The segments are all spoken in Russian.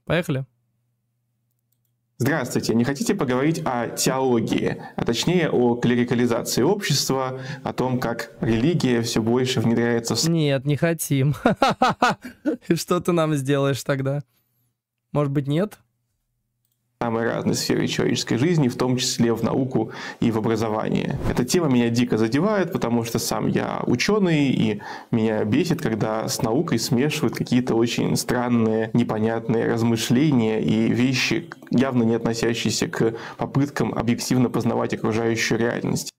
Поехали. Здравствуйте. Не хотите поговорить о теологии, а точнее о клерикализации общества, о том, как религия все больше внедряется в Нет, не хотим. И что ты нам сделаешь тогда? Может быть, нет? самые разные сферы человеческой жизни, в том числе в науку и в образование. Эта тема меня дико задевает, потому что сам я ученый, и меня бесит, когда с наукой смешивают какие-то очень странные, непонятные размышления и вещи, явно не относящиеся к попыткам объективно познавать окружающую реальность.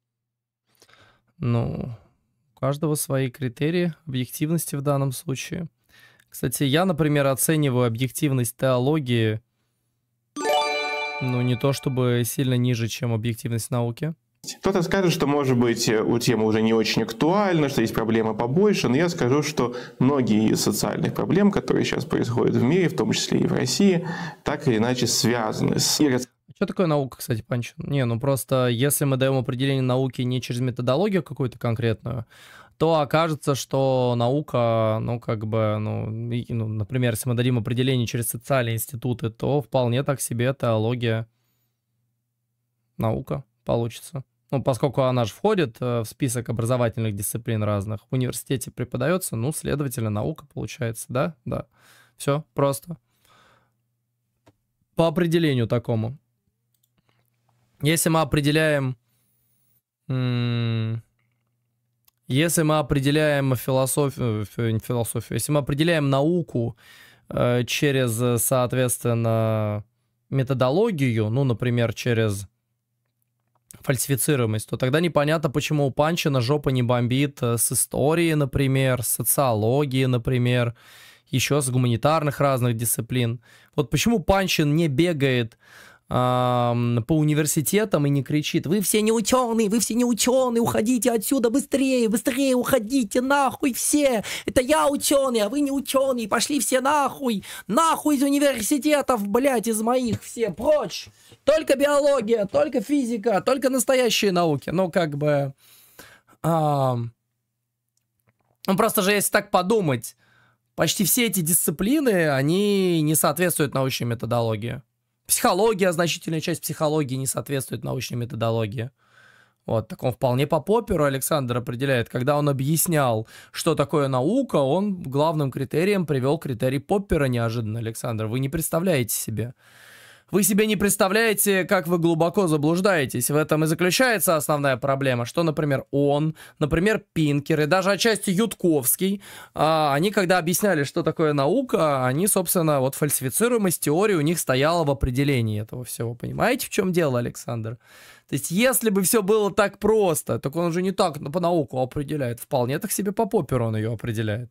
Ну, у каждого свои критерии объективности в данном случае. Кстати, я, например, оцениваю объективность теологии, ну, не то чтобы сильно ниже, чем объективность науки. Кто-то скажет, что, может быть, тема уже не очень актуальна, что есть проблемы побольше, но я скажу, что многие из социальных проблем, которые сейчас происходят в мире, в том числе и в России, так или иначе связаны с... Что такое наука, кстати, Панчин? Не, ну просто если мы даем определение науки не через методологию какую-то конкретную, то окажется, что наука, ну, как бы, например, если мы дадим определение через социальные институты, то вполне так себе теология, наука получится. Ну, поскольку она же входит в список образовательных дисциплин разных, в университете преподается, ну, следовательно, наука получается, да? Да. Все просто. По определению такому. Если мы определяем... Если мы определяем если мы определяем науку через, соответственно, методологию, ну, например, через фальсифицируемость, то тогда непонятно, почему у Панчина жопа не бомбит с истории, например, с социологии, например, еще с гуманитарных разных дисциплин. Вот почему Панчин не бегает по университетам и не кричит: вы все не ученые, уходите отсюда быстрее, быстрее уходите, нахуй все, это я ученый, а вы не ученые, пошли все нахуй из университетов, блять, из моих все, прочь, только биология, только физика, только настоящие науки, ну как бы, ну просто же если так подумать, почти все эти дисциплины, они не соответствуют научной методологии. Психология, значительная часть психологии не соответствует научной методологии. Вот, так он вполне по Попперу Александр определяет. Когда он объяснял, что такое наука, он главным критерием привел критерий Поппера неожиданно, Александр. Вы не представляете себе. Вы себе не представляете, как вы глубоко заблуждаетесь. В этом и заключается основная проблема, что, например, он, например, Пинкер и даже отчасти Ютковский, они, когда объясняли, что такое наука, они, собственно, вот фальсифицируемость теории у них стояла в определении этого всего. Понимаете, в чем дело, Александр? То есть, если бы все было так просто, так он уже не так по науку определяет. Вполне так себе по Попперу он ее определяет.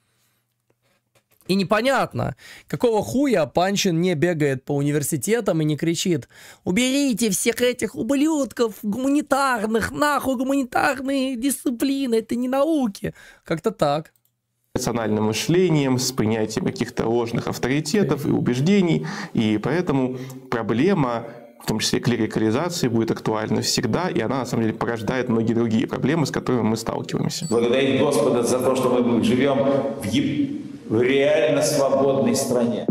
И непонятно, какого хуя Панчин не бегает по университетам и не кричит: уберите всех этих ублюдков гуманитарных, нахуй гуманитарные дисциплины, это не науки. Как-то так. Рациональным мышлением, с принятием каких-то ложных авторитетов и убеждений. И поэтому проблема, в том числе клерикализации, будет актуальна всегда, и она на самом деле порождает многие другие проблемы, с которыми мы сталкиваемся. Благодарить Господа за то, что мы живем в реально свободной стране.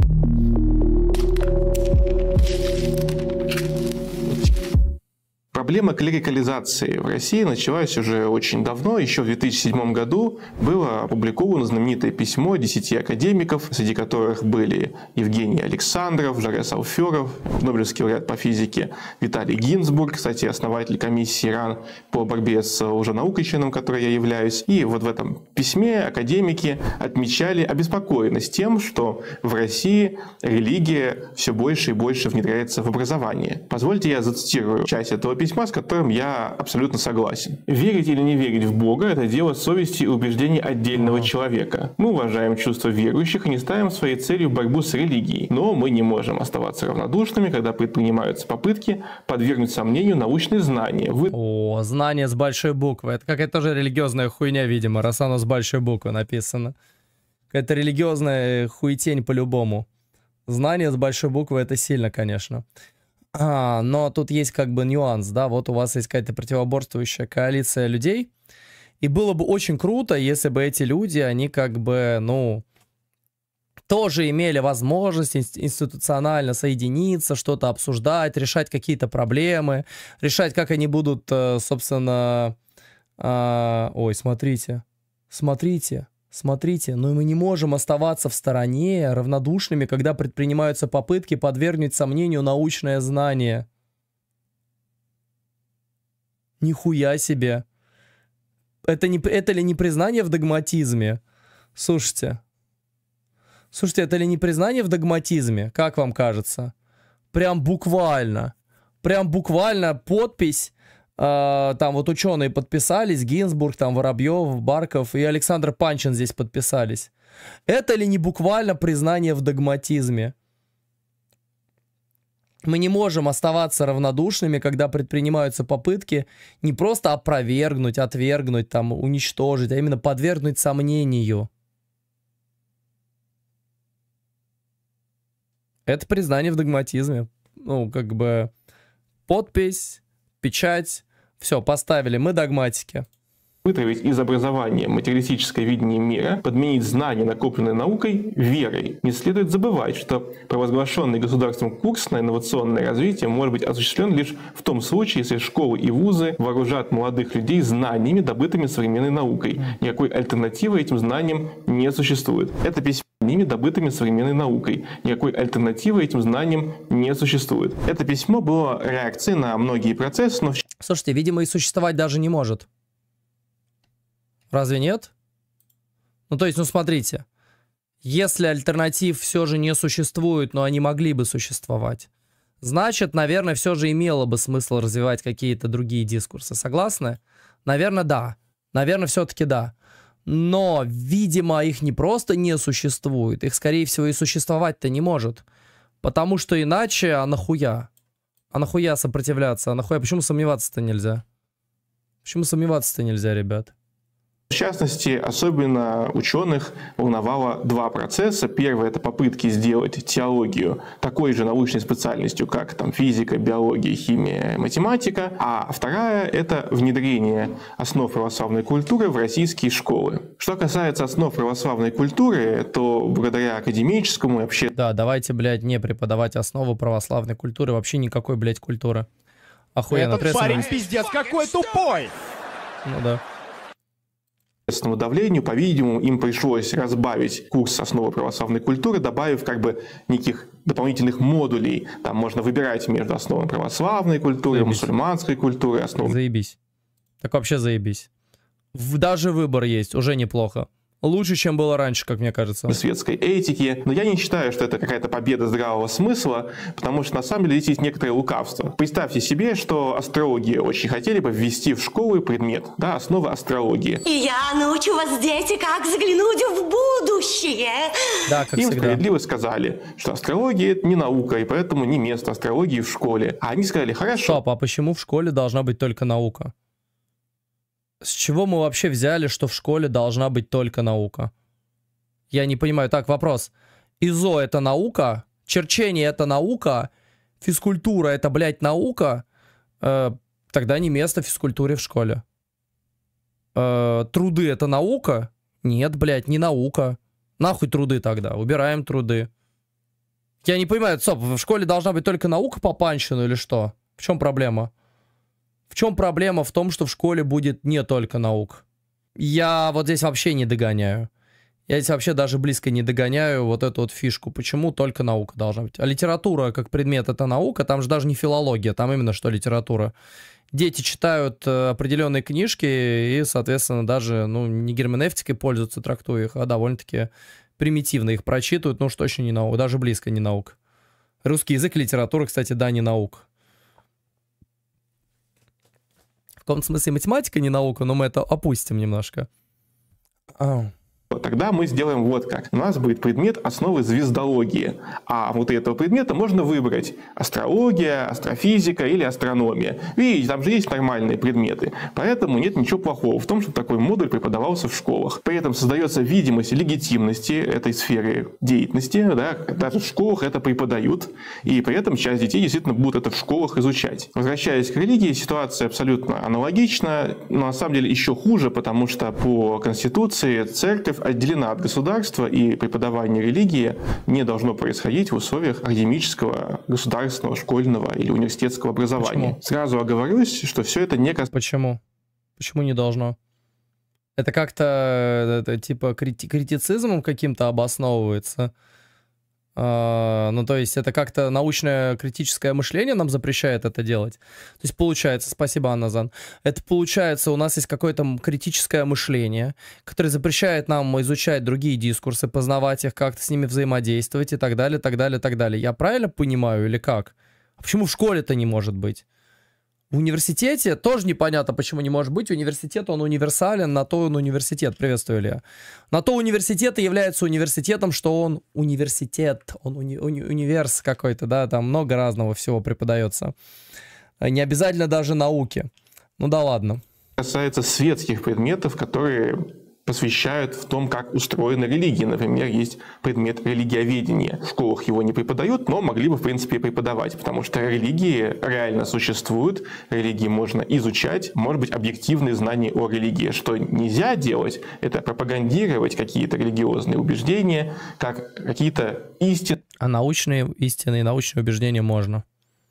Проблема клерикализации в России началась уже очень давно. Еще в 2007 году было опубликовано знаменитое письмо 10 академиков, среди которых были Евгений Александров, Жарес Алферов, Нобелевский лауреат по физике Виталий Гинзбург, кстати, основатель комиссии РАН по борьбе с лженаукой, членом которой я являюсь. И вот в этом письме академики отмечали обеспокоенность тем, что в России религия все больше и больше внедряется в образование. Позвольте я зацитирую часть этого письма, с которым я абсолютно согласен. Верить или не верить в Бога – это дело совести и убеждений отдельного человека. Мы уважаем чувства верующих и не ставим своей целью борьбу с религией. Но мы не можем оставаться равнодушными, когда предпринимаются попытки подвергнуть сомнению научные знания. О, знания с большой буквы. Это какая-то тоже религиозная хуйня, видимо, раз оно с большой буквы написано. Какая-то религиозная хуетень по-любому. Знания с большой буквы — это сильно, конечно. Но тут есть как бы нюанс, да, вот у вас есть какая-то противоборствующая коалиция людей, и было бы очень круто, если бы эти люди, они как бы, ну, тоже имели возможность институционально соединиться, что-то обсуждать, решать какие-то проблемы, решать, как они будут, собственно... Ой, смотрите, но мы не можем оставаться в стороне равнодушными, когда предпринимаются попытки подвергнуть сомнению научное знание. Нихуя себе. Это ли не признание в догматизме? Слушайте, это ли не признание в догматизме? Как вам кажется? Прям буквально подпись. Там вот ученые подписались, Гинзбург, там Воробьев, Барков и Александр Панчин здесь подписались. Это ли не буквально признание в догматизме? Мы не можем оставаться равнодушными, когда предпринимаются попытки не просто опровергнуть, отвергнуть, там, уничтожить, а именно подвергнуть сомнению. Это признание в догматизме. Ну, как бы подпись, печать. Все, поставили, мы догматики. Вытравить из образования материалистическое видение мира, подменить знания, накопленные наукой, верой. Не следует забывать, что провозглашенный государством курс на инновационное развитие может быть осуществлен лишь в том случае, если школы и вузы вооружат молодых людей знаниями, добытыми современной наукой. Никакой альтернативы этим знаниям не существует. Это письмо ними, добытыми современной наукой. Никакой альтернативы этим знаниям не существует. Это письмо было реакцией на многие процессы, но... Слушайте, видимо, и существовать даже не может. Разве нет? Ну, то есть, ну, смотрите. Если альтернатив все же не существует, но они могли бы существовать, значит, наверное, все же имело бы смысл развивать какие-то другие дискурсы. Согласны? Наверное, да. Наверное, все-таки да. Но, видимо, их не просто не существует, их, скорее всего, и существовать-то не может. Потому что иначе, а нахуя? А нахуя сопротивляться? А нахуя? Почему сомневаться-то нельзя? Почему сомневаться-то нельзя, ребят? В частности, особенно ученых волновало два процесса. Первый – это попытки сделать теологию такой же научной специальностью, как там, физика, биология, химия, математика. А вторая – это внедрение основ православной культуры в российские школы. Что касается основ православной культуры, то благодаря академическому и вообще... Да, давайте, блядь, не преподавать основы православной культуры. Вообще никакой, блядь, культуры. Охуенно. Этот парень пиздец какой тупой! Ну да. Давлению, по-видимому, им пришлось разбавить курс основы православной культуры, добавив как бы неких дополнительных модулей. Там можно выбирать между основами православной культуры, мусульманской культуры, основами... Заебись. Так вообще заебись. Даже выбор есть, уже неплохо. Лучше, чем было раньше, как мне кажется. Светской этики. Но я не считаю, что это какая-то победа здравого смысла, потому что на самом деле здесь есть некоторое лукавство. Представьте себе, что астрологи очень хотели бы ввести в школы предмет, да, основы астрологии. И я научу вас, дети, как заглянуть в будущее. Да, как Им всегда. справедливо сказали, что астрология – это не наука, и поэтому не место астрологии в школе. А они сказали, хорошо. Стоп, а почему в школе должна быть только наука? С чего мы вообще взяли, что в школе должна быть только наука? Я не понимаю. Так, вопрос. ИЗО — это наука? Черчение — это наука? Физкультура — это, блядь, наука? Тогда не место физкультуре в школе. Труды — это наука? Нет, блядь, не наука. Нахуй труды тогда? Убираем труды. Я не понимаю, стоп, в школе должна быть только наука по Панчину или что? В чем проблема? В чем проблема в том, что в школе будет не только наук? Я вот здесь вообще не догоняю. Я здесь вообще даже близко не догоняю вот эту вот фишку. Почему только наука должна быть? А литература как предмет — это наука, там же даже не филология, там именно что литература. Дети читают определенные книжки и, соответственно, даже не герменевтикой пользуются, трактуя их, а довольно-таки примитивно их прочитывают, ну что точно не наука, даже близко не наука. Русский язык и литература, кстати, да, не наука. В каком-то смысле математика не наука, но мы это опустим немножко. Тогда мы сделаем вот как. У нас будет предмет основы звездологии. А внутри этого предмета можно выбрать астрология, астрофизика или астрономия. Видите, там же есть нормальные предметы. Поэтому нет ничего плохого в том, чтобы такой модуль преподавался в школах. При этом создается видимость легитимности этой сферы деятельности. Да? Даже в школах это преподают. И при этом часть детей действительно будут это в школах изучать. Возвращаясь к религии, ситуация абсолютно аналогична. Но на самом деле еще хуже, потому что по Конституции церковь церковь отделена от государства, и преподавание религии не должно происходить в условиях академического, государственного, школьного или университетского образования. Почему? Сразу оговорилось, что все это не касается... Почему? Почему не должно? Это как-то типа критицизмом каким-то обосновывается? Ну, то есть это как-то научное критическое мышление нам запрещает это делать? То есть получается, спасибо, Анназан, это получается, у нас есть какое-то критическое мышление, которое запрещает нам изучать другие дискурсы, познавать их, как-то с ними взаимодействовать и так далее, так далее, так далее. Я правильно понимаю или как? А почему в школе-то не может быть? В университете тоже непонятно, почему не может быть. Университет, он универсален, на то он университет. Приветствую, Илья. На то университет и является университетом, что он университет, он универс какой-то, да, там много разного всего преподается. Не обязательно даже науки. Ну да ладно. Касается светских предметов, которые посвящают в том, как устроена религия. Например, есть предмет религиоведения. В школах его не преподают, но могли бы, в принципе, преподавать, потому что религии реально существуют, религии можно изучать, может быть, объективные знания о религии. Что нельзя делать, это пропагандировать какие-то религиозные убеждения, как какие-то истины. А научные истины и научные убеждения можно.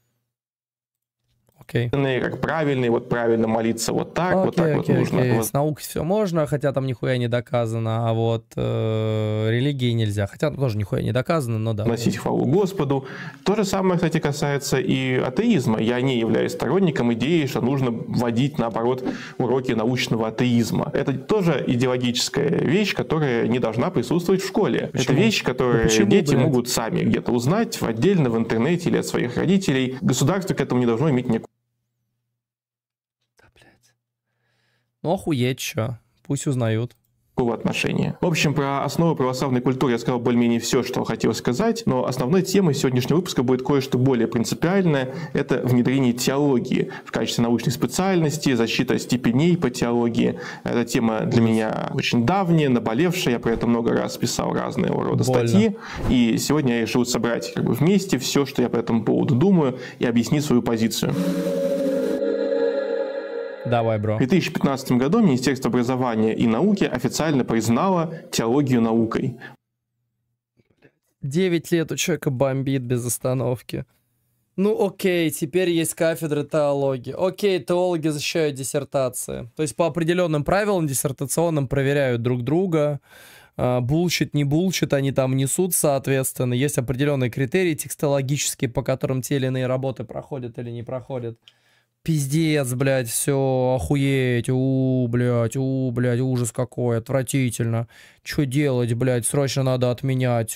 Как правильные, вот правильно молиться вот так, вот так вот нужно. Вот. С наукой все можно, хотя там нихуя не доказано, а вот религии нельзя. Хотя тоже нихуя не доказано, но да. Носить хвалу Господу. То же самое, кстати, касается и атеизма. Я не являюсь сторонником идеи, что нужно вводить, наоборот, уроки научного атеизма. Это тоже идеологическая вещь, которая не должна присутствовать в школе. Почему? Это вещь, которую дети могут сами где-то узнать, отдельно в интернете или от своих родителей. Государство к этому не должно иметь никакого. Ну, охуеть, что. Пусть узнают. Отношения. В общем, про основы православной культуры я сказал более-менее все, что хотел сказать, но основной темой сегодняшнего выпуска будет кое-что более принципиальное. Это внедрение теологии в качестве научной специальности, защита степеней по теологии. Эта тема для меня очень давняя, наболевшая. Я про это много раз писал разные рода статьи. И сегодня я решил собрать вместе все, что я по этому поводу думаю, и объяснить свою позицию. Давай, бро. В 2015 году Министерство образования и науки официально признало теологию наукой. 9 лет у человека бомбит без остановки. Ну окей, теперь есть кафедры теологии. Окей, теологи защищают диссертации. То есть по определенным правилам диссертационным проверяют друг друга. Булщит, не булщит, они там несут, соответственно. Есть определенные критерии текстологические, по которым те или иные работы проходят или не проходят. Пиздец, блядь, все, охуеть, блядь, ужас какой, отвратительно. Что делать, блядь, срочно надо отменять,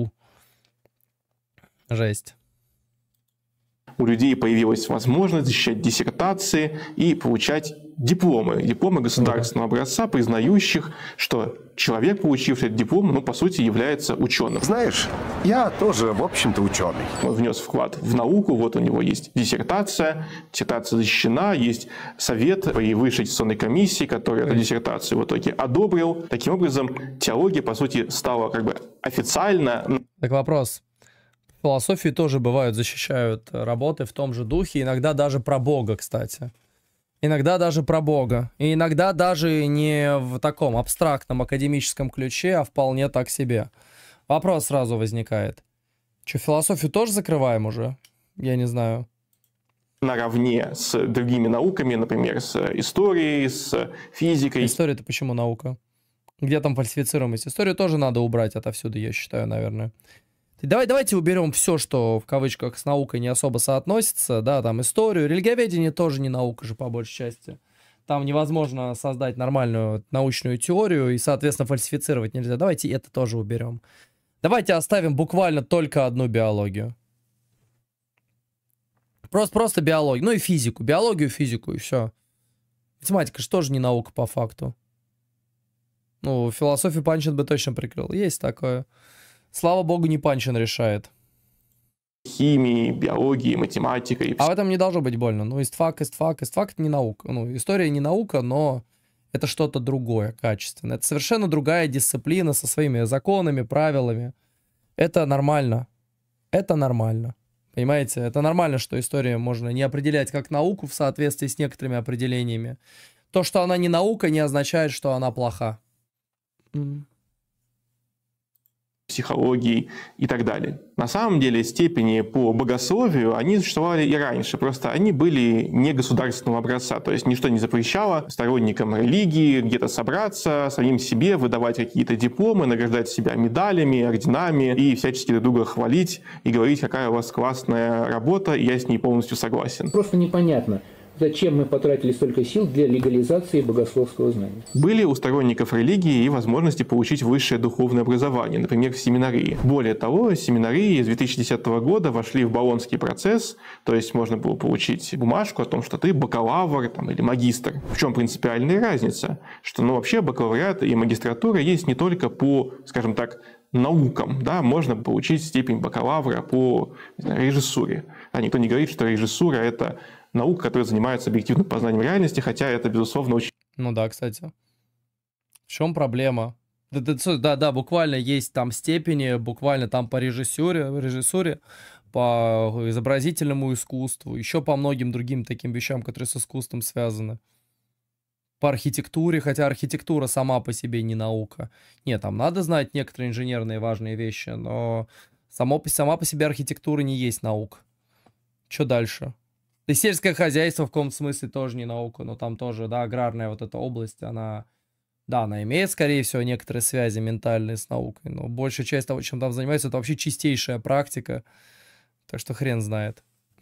Жесть. У людей появилась возможность защищать диссертации и получать дипломы государственного образца, признающих, что человек, получивший этот диплом, по сути, является ученым. Знаешь, я тоже, в общем-то, ученый. Он внес вклад в науку, вот у него есть диссертация защищена, есть совет при высшей аттестационной комиссии, который эту диссертацию в итоге одобрил. Таким образом, теология, по сути, стала официально... Так вопрос. В философии тоже бывают, защищают работы в том же духе, иногда даже про Бога, кстати. Иногда даже про Бога. И иногда даже не в таком абстрактном академическом ключе, а вполне так себе. Вопрос сразу возникает. Что, философию тоже закрываем уже? Я не знаю. Наравне с другими науками, например, с историей, с физикой. История-то почему наука? Где там фальсифицируемость? Историю тоже надо убрать отовсюду, я считаю, наверное. Давайте уберем все, что в кавычках с наукой не особо соотносится, да, там историю, религиоведение тоже не наука же по большей части. Там невозможно создать нормальную научную теорию и, соответственно, фальсифицировать нельзя. Давайте это тоже уберем. Давайте оставим буквально только одну биологию. Просто биологию, ну и физику, биологию, физику и все. Математика же тоже не наука по факту. Ну, философию Панчин бы точно прикрыл. Есть такое. Слава богу, не Панчин решает. Химией, биологией, математикой. А в этом не должно быть больно. Ну, истфак это не наука. Ну, история не наука, но это что-то другое, качественное. Это совершенно другая дисциплина со своими законами, правилами. Это нормально. Это нормально. Понимаете? Это нормально, что историю можно не определять как науку в соответствии с некоторыми определениями. То, что она не наука, не означает, что она плоха. психологией и так далее. На самом деле степени по богословию, они существовали и раньше, просто они были не государственного образца, то есть ничто не запрещало сторонникам религии где-то собраться, самим себе выдавать какие-то дипломы, награждать себя медалями, орденами и всячески друг друга хвалить и говорить, какая у вас классная работа, и я с ней полностью согласен. Просто непонятно, зачем мы потратили столько сил для легализации богословского знания. Были у сторонников религии и возможности получить высшее духовное образование, например, в семинарии. Более того, семинарии с 2010 года вошли в Болонский процесс, то есть можно было получить бумажку о том, что ты бакалавр там, или магистр. В чем принципиальная разница? Что вообще бакалавриат и магистратура есть не только по, скажем так, наукам, да, можно получить степень бакалавра по режиссуре. Никто не говорит, что режиссура – это наука, которая занимается объективным познанием реальности, хотя это, безусловно, очень... Ну да, кстати. В чем проблема? Да, буквально есть там степени, буквально там по режиссуре, по изобразительному искусству, еще по многим другим таким вещам, которые с искусством связаны. По архитектуре, хотя архитектура сама по себе не наука. Нет, там надо знать некоторые инженерные важные вещи, но сама по себе архитектура не есть наука. Что дальше? И сельское хозяйство в каком-то смысле тоже не наука, но там тоже, да, аграрная вот эта область, она имеет, скорее всего, некоторые связи ментальные с наукой, но большая часть того, чем там занимается, это вообще чистейшая практика, так что хрен знает.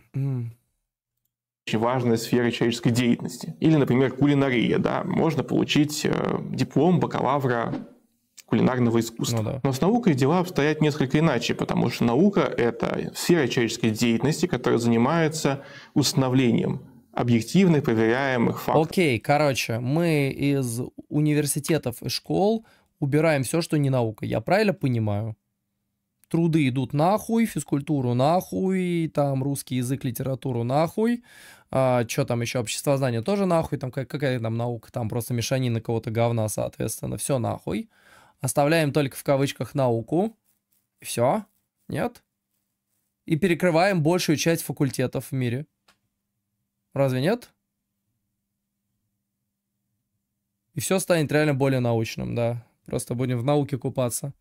Очень важная сфера человеческой деятельности. Или, например, кулинария, да, можно получить диплом бакалавра кулинарного искусства. Ну, да. Но с наукой дела обстоят несколько иначе, потому что наука – это сфера человеческой деятельности, которая занимается установлением объективных, проверяемых фактов. Окей, короче, мы из университетов и школ убираем все, что не наука. Я правильно понимаю? Труды идут нахуй, физкультуру нахуй, там русский язык, литературу нахуй. Что там еще? Обществознание тоже нахуй. Там какая там наука? Там просто мешанина кого-то говна, соответственно. Все нахуй. Оставляем только в кавычках науку. И все? Нет? И перекрываем большую часть факультетов в мире. Разве нет? И все станет реально более научным, да. Просто будем в науке купаться.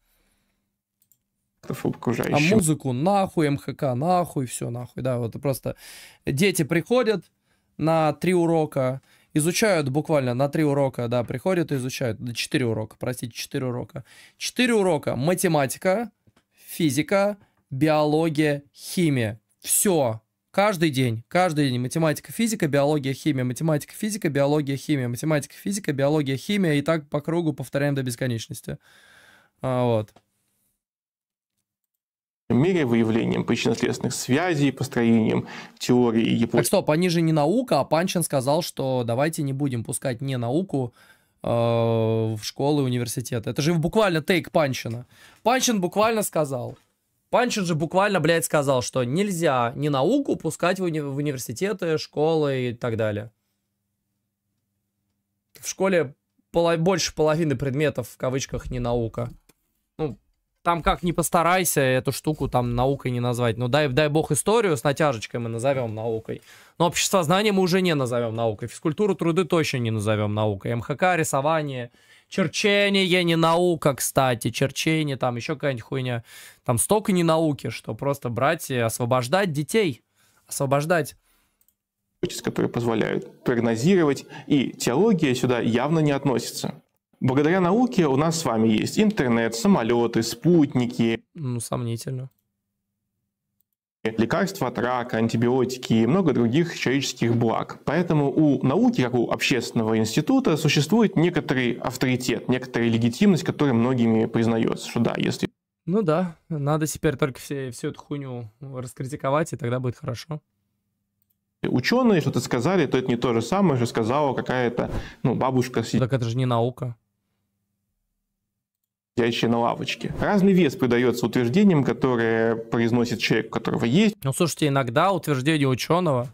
А музыку нахуй, МХК нахуй, все нахуй. Да, вот просто дети приходят на 3 урока, изучают буквально на 3 урока, да, приходят и изучают, 4 урока, простите, 4 урока. 4 урока математика, физика, биология, химия. Все. Каждый день математика, физика, биология, химия, математика, физика, биология, химия, математика, физика, биология, химия. И так по кругу повторяем до бесконечности. Вот. Мире выявлением причинно-следственных связей, построением теории и гипотез. Так, стоп, они же не наука, а Панчин сказал, что давайте не будем пускать не науку в школы и университеты. Это же буквально тейк Панчина. Панчин буквально сказал. Панчин же буквально, блядь, сказал, что нельзя не науку пускать в университеты, школы и так далее. В школе больше половины предметов, в кавычках, не наука. Ну, там как ни постарайся эту штуку там наукой не назвать. Ну дай бог историю с натяжечкой мы назовем наукой. Но обществознание мы уже не назовем наукой. Физкультуру, труды точно не назовем наукой. МХК, рисование, черчение не наука, кстати. Черчение, там еще какая-нибудь хуйня. Там столько не науки, что просто брать и освобождать детей. Освобождать. Которые позволяют прогнозировать. И теология сюда явно не относится. Благодаря науке у нас с вами есть интернет, самолеты, спутники. Ну, сомнительно. Лекарства от рака, антибиотики и много других человеческих благ. Поэтому у науки, как у общественного института, существует некоторый авторитет, некоторая легитимность, которая многими признается. Что да, если... Ну да, надо теперь только всю эту хуйню раскритиковать, и тогда будет хорошо. Ученые что-то сказали, то это не то же самое, что сказала какая-то бабушка. Так это же не наука. Сидящие на лавочке. Разный вес придается утверждениям, которые произносит человек, у которого есть. Ну, слушайте, иногда утверждения ученого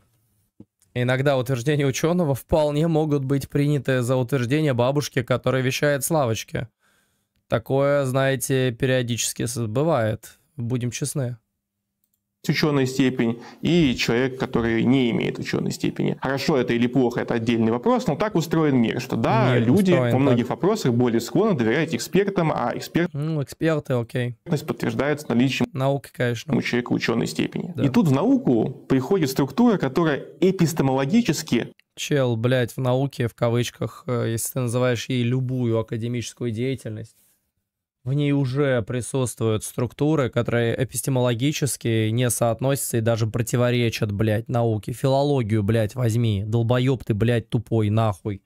вполне могут быть приняты за утверждение бабушки, которая вещает с лавочки. Такое, знаете, периодически бывает. Будем честны. ученая степень, и человек, который не имеет ученой степени. Хорошо это или плохо, это отдельный вопрос, но так устроен мир, что да, Мир люди устроен во многих так. вопросах более склонны доверять экспертам, а экспертность Эксперты, окей. подтверждается наличием Наука, конечно. у человека ученой степени. Да. И тут в науку приходит структура, которая эпистемологически Чел, блядь, в науке, в кавычках, если ты называешь ей любую академическую деятельность, в ней уже присутствуют структуры, которые эпистемологически не соотносятся и даже противоречат, блядь, науке. Филологию, блядь, возьми. Долбоеб ты, блядь, тупой, нахуй.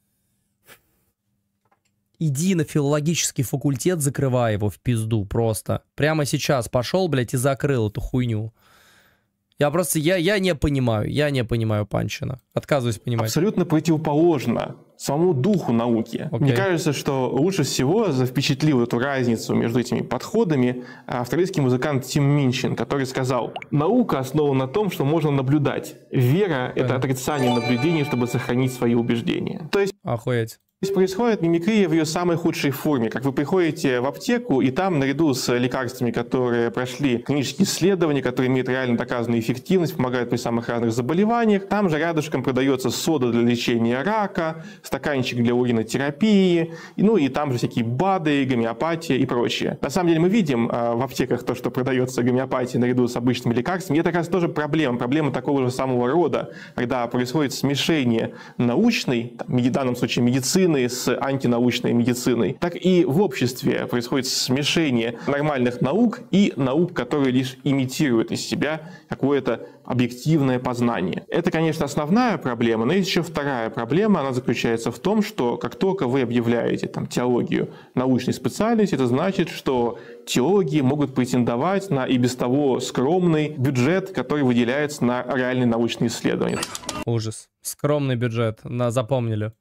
Иди на филологический факультет, закрывай его в пизду просто. Прямо сейчас пошел, блядь, и закрыл эту хуйню. Я просто, я не понимаю Панчина. Отказываюсь понимать. абсолютно противоположна самому духу науки. Окей. Мне кажется, что лучше всего впечатлил эту разницу между этими подходами австралийский музыкант Тим Минчин, который сказал: наука основана на том, что можно наблюдать. Вера — это отрицание наблюдений, чтобы сохранить свои убеждения. То есть Охуеть. здесь происходит мимикрия в ее самой худшей форме. Как вы приходите в аптеку, и там наряду с лекарствами, которые прошли клинические исследования, которые имеют реально доказанную эффективность, помогают при самых разных заболеваниях, там же рядышком продается сода для лечения рака, стаканчик для уринотерапии, ну и там же всякие БАДы, гомеопатия и прочее. На самом деле мы видим в аптеках то, что продается гомеопатия наряду с обычными лекарствами. И это как раз тоже проблема такого же самого рода, когда происходит смешение научной, в данном случае медицины, с антинаучной медициной, так и в обществе происходит смешение нормальных наук и наук, которые лишь имитируют из себя какое-то объективное познание. Это, конечно, основная проблема, но есть еще вторая проблема. Она заключается в том, что как только вы объявляете теологию научной специальности, это значит, что теологи могут претендовать на и без того скромный бюджет, который выделяется на реальные научные исследования. Ужас. Скромный бюджет. Запомнили.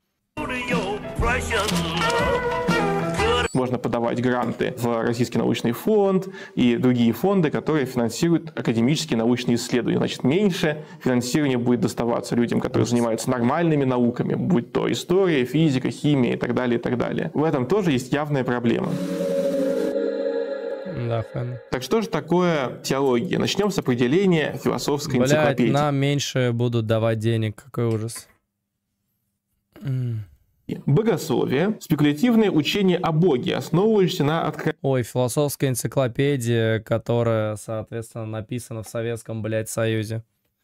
Можно подавать гранты в Российский научный фонд и другие фонды, которые финансируют академические научные исследования. Значит, меньше финансирования будет доставаться людям, которые занимаются нормальными науками, будь то история, физика, химия и так далее, и так далее. В этом тоже есть явная проблема. Да, фэн. Так что же такое теология? Начнем с определения философской энциклопедии. Блядь, нам меньше будут давать денег. Какой ужас. Богословие – спекулятивное учение о Боге, основывающееся на откровении. Ой, философская энциклопедия, которая, соответственно, написана в Советском, блядь, Союзе.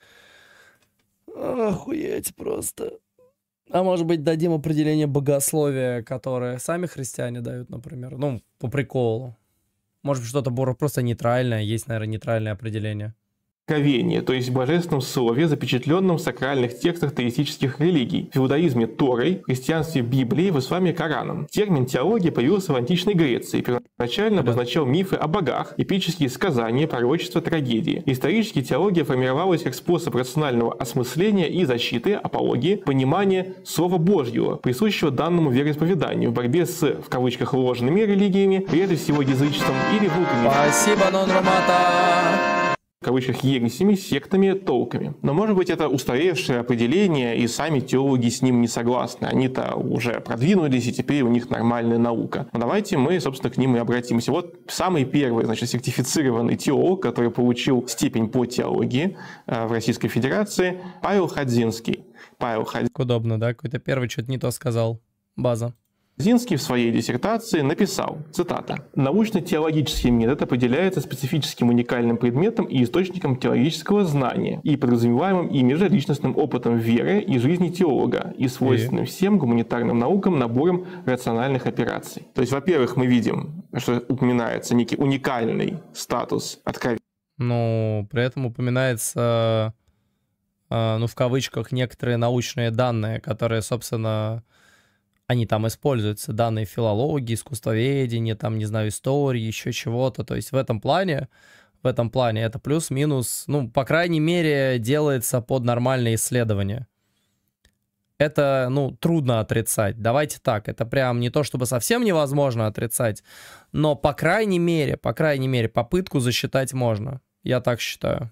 Охуеть просто. А может быть, дадим определение богословия, которое сами христиане дают, например? Ну, по приколу. Может быть, что-то просто нейтральное. Есть, наверное, нейтральное определение. Откровение, то есть в божественном слове, запечатленном в сакральных текстах теистических религий, в иудаизме Торой, в христианстве Библией, в исламе Кораном. Термин теология появился в античной Греции, первоначально обозначал мифы о богах, эпические сказания, пророчества, трагедии. Исторически теология формировалась как способ рационального осмысления и защиты, апологии, понимания Слова Божьего, присущего данному вероисповеданию в борьбе с, в кавычках, ложными религиями, прежде всего язычеством или внутренними. Спасибо, Нон-Ромата! В кавычках ересями, сектами, толками. Но, может быть, это устаревшее определение, и сами теологи с ним не согласны. Они-то уже продвинулись, и теперь у них нормальная наука. Но давайте мы, собственно, к ним и обратимся. Вот самый первый, сертифицированный теолог, который получил степень по теологии в Российской Федерации, Павел Ходзинский. Удобно, да? Какой-то первый что-то не то сказал. База. Ходзинский в своей диссертации написал, цитата: «Научно-теологический метод определяется специфическим уникальным предметом и источником теологического знания и подразумеваемым ими же личностным опытом веры и жизни теолога и свойственным всем гуманитарным наукам набором рациональных операций». То есть, во-первых, мы видим, что упоминается некий уникальный статус откровения. Ну, при этом упоминается, ну, в кавычках, некоторые научные данные, которые, собственно... Они там используются, данные филологии, искусствоведения, там, не знаю, истории, еще чего-то. То есть в этом плане это плюс-минус, ну, по крайней мере, делается под нормальные исследования. Это, ну, трудно отрицать. Давайте так, это прям не то, чтобы совсем невозможно отрицать, но по крайней мере, попытку засчитать можно. Я так считаю.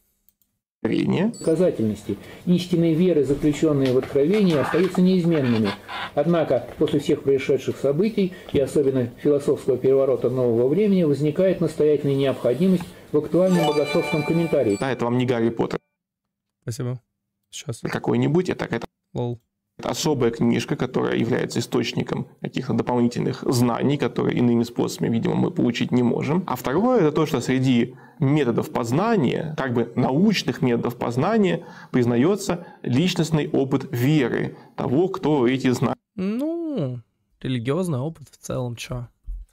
Доказательности истинной веры, заключенные в откровении, остаются неизменными. Однако после всех происшедших событий, и особенно философского переворота нового времени, возникает настоятельная необходимость в в актуальном богословском комментарии. Да, это вам не Гарри Поттер Спасибо. Сейчас. какой-нибудь, это Лол. особая книжка, которая является источником каких-то дополнительных знаний, которые иными способами, видимо, мы получить не можем. А второе, это то, что среди методов познания, как бы научных методов познания, признается личностный опыт веры того, кто эти знания. Ну, религиозный опыт в целом, чё?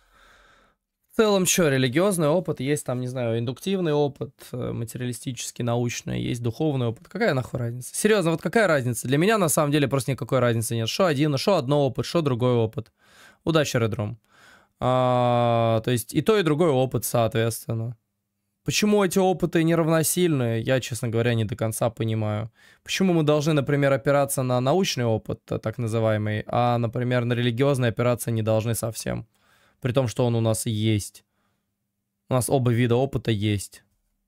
В целом, что, религиозный опыт, есть там, не знаю, индуктивный опыт, материалистический, научный, есть духовный опыт. Какая нахуй разница? Серьезно, вот какая разница? Для меня на самом деле просто никакой разницы нет. Что одно опыт, что другой опыт. Удачи, Редром. То есть и то, и другой опыт, соответственно. Почему эти опыты неравносильны, я, честно говоря, не до конца понимаю. Почему мы должны, например, опираться на научный опыт, так называемый, а, например, на религиозный опираться не должны совсем? При том, что он у нас есть. У нас оба вида опыта есть.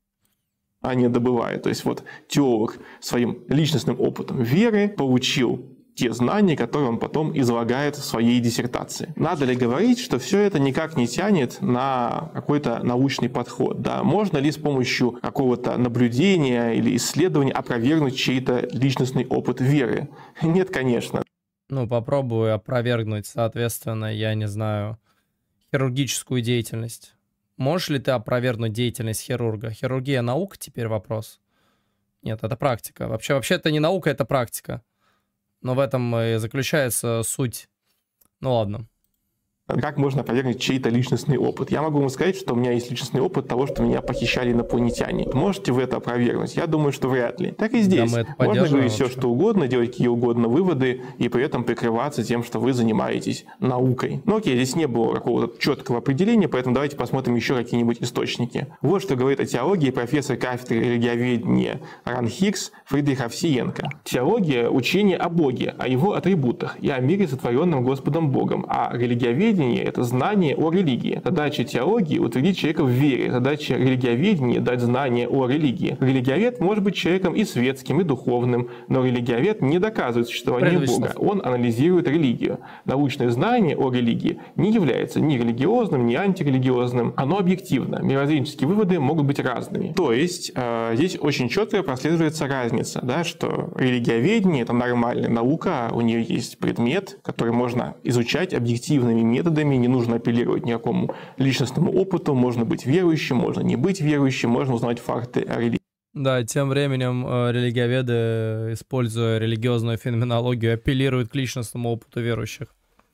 Не добывает. То есть вот теолог своим личностным опытом веры получил те знания, которые он потом излагает в своей диссертации. Надо ли говорить, что все это никак не тянет на какой-то научный подход? Да? Можно ли с помощью какого-то наблюдения или исследования опровергнуть чей-то личностный опыт веры? Нет, конечно. Ну, попробую опровергнуть, соответственно, я не знаю, хирургическую деятельность. Можешь ли ты опровергнуть деятельность хирурга? Хирургия наука, теперь вопрос. Нет, это практика. Вообще это не наука, это практика. Но в этом и заключается суть. Ну ладно. Как можно опровергнуть чей-то личностный опыт? Я могу вам сказать, что у меня есть личностный опыт того, что меня похищали инопланетяне. Можете вы это опровергнуть? Я думаю, что вряд ли. Так и здесь. Да, можно говорить все, что угодно, делать какие угодно выводы, и при этом прикрываться тем, что вы занимаетесь наукой. Ну окей, здесь не было какого-то четкого определения, поэтому давайте посмотрим еще какие-нибудь источники. Вот что говорит о теологии профессор кафедры религиоведения РАН Хикс Фридрих Овсиенко. Теология – учение о Боге, о его атрибутах и о мире, сотворенном Господом Богом, а религиоведение – это знание о религии. Задача теологии – утвердить человека в вере. Задача религиоведения – дать знание о религии. Религиовед может быть человеком и светским, и духовным, но религиовед не доказывает существование Бога. Он анализирует религию. Научное знание о религии не является ни религиозным, ни антирелигиозным. Оно объективно. Мировоззренческие выводы могут быть разными. То есть здесь очень четко прослеживается разница, да, что религиоведение – это нормальная наука, у нее есть предмет, который можно изучать объективными методами, не нужно апеллировать никакому личностному опыту, можно быть верующим, можно не быть верующим, можно узнать факты о религии. Да, тем временем религиоведы, используя религиозную феноменологию, апеллируют к личностному опыту верующих.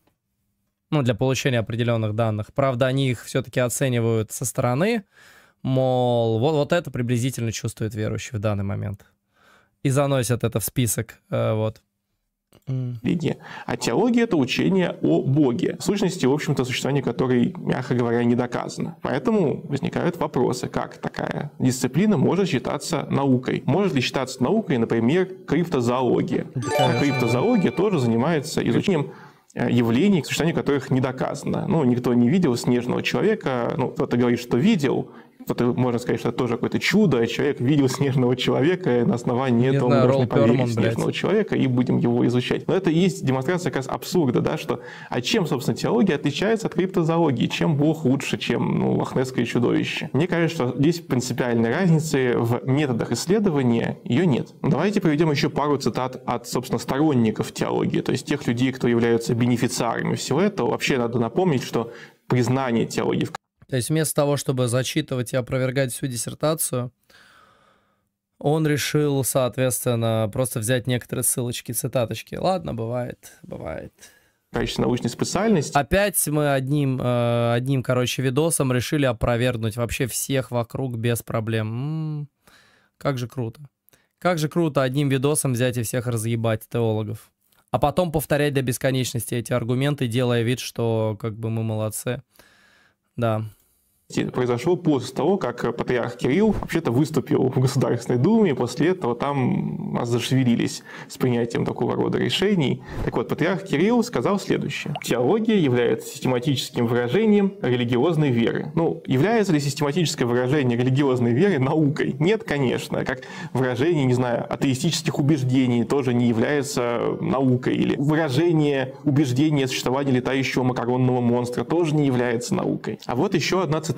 Ну, для получения определенных данных. Правда, они их все-таки оценивают со стороны, мол, вот это приблизительно чувствует верующий в данный момент. И заносят это в список, вот. Религия. А теология – это учение о Боге, в сущности, в общем-то, существование которой, мягко говоря, не доказано. Поэтому возникают вопросы, как такая дисциплина может считаться наукой. Может ли считаться наукой, например, криптозоология? Криптозоология тоже занимается изучением явлений, к существованию которых не доказано. Ну, никто не видел снежного человека, ну, кто-то говорит, что видел, кто-то, можно сказать, что это тоже какое-то чудо, человек видел снежного человека, и на основании этого мы должны поверить в снежного человека и будем его изучать. Но это и есть демонстрация как раз абсурда, да, что, а чем, собственно, теология отличается от криптозоологии, чем Бог лучше, чем лохнесское чудовище? Мне кажется, что здесь принципиальной разницы в методах исследования ее нет. Давайте приведем еще пару цитат от, собственно, сторонников теологии, то есть тех людей, кто являются бенефициарами всего этого. Вообще надо напомнить, что признание теологии в То есть вместо того, чтобы зачитывать и опровергать всю диссертацию, он решил, соответственно, просто взять некоторые ссылочки, цитаточки. Ладно, бывает. в качестве научной специальности. Опять мы одним, короче, видосом решили опровергнуть вообще всех вокруг без проблем. Как же круто. Как же круто одним видосом взять и всех разъебать теологов. А потом повторять до бесконечности эти аргументы, делая вид, что как бы мы молодцы. Да. Произошло после того, как патриарх Кирилл вообще-то выступил в Государственной Думе, и после этого там нас зашевелились с принятием такого рода решений. Так вот, патриарх Кирилл сказал следующее. Теология является систематическим выражением религиозной веры. Ну, является ли систематическое выражение религиозной веры наукой? Нет, конечно. Как выражение, не знаю, атеистических убеждений тоже не является наукой. Или выражение убеждения о существовании летающего макаронного монстра тоже не является наукой. А вот еще одна цитата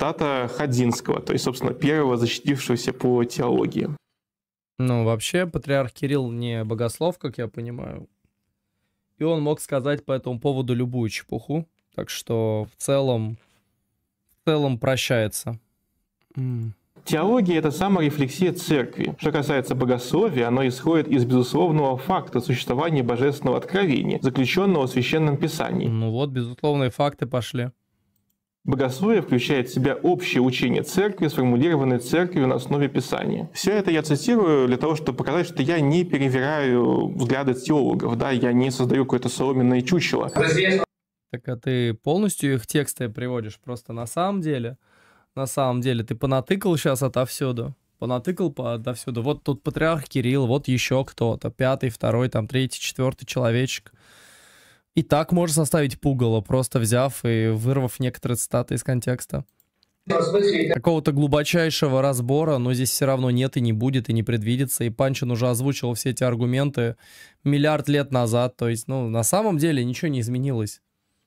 трактата Ходзинского, то есть, собственно, первого защитившегося по теологии. Ну, вообще, патриарх Кирилл не богослов, как я понимаю. И он мог сказать по этому поводу любую чепуху. Так что в целом прощается. Теология – это саморефлексия церкви. Что касается богословия, оно исходит из безусловного факта существования божественного откровения, заключенного в Священном Писании. Ну вот, безусловные факты пошли. Богословие включает в себя общее учение церкви, сформулированное церковью на основе Писания. Все это я цитирую для того, чтобы показать, что я не перевираю взгляды теологов, да, я не создаю какое-то соломенное чучело. Так а ты полностью их тексты приводишь? Просто на самом деле ты понатыкал сейчас отовсюду. Понатыкал отовсюду. Вот тут патриарх Кирилл, вот еще кто-то. 5-й, 2-й, там 3-й, 4-й человечек. И так можно составить пугало, просто взяв и вырвав некоторые цитаты из контекста. Какого-то глубочайшего разбора, но здесь все равно нет и не будет, и не предвидится. И Панчин уже озвучил все эти аргументы миллиард лет назад. То есть, ну, на самом деле ничего не изменилось.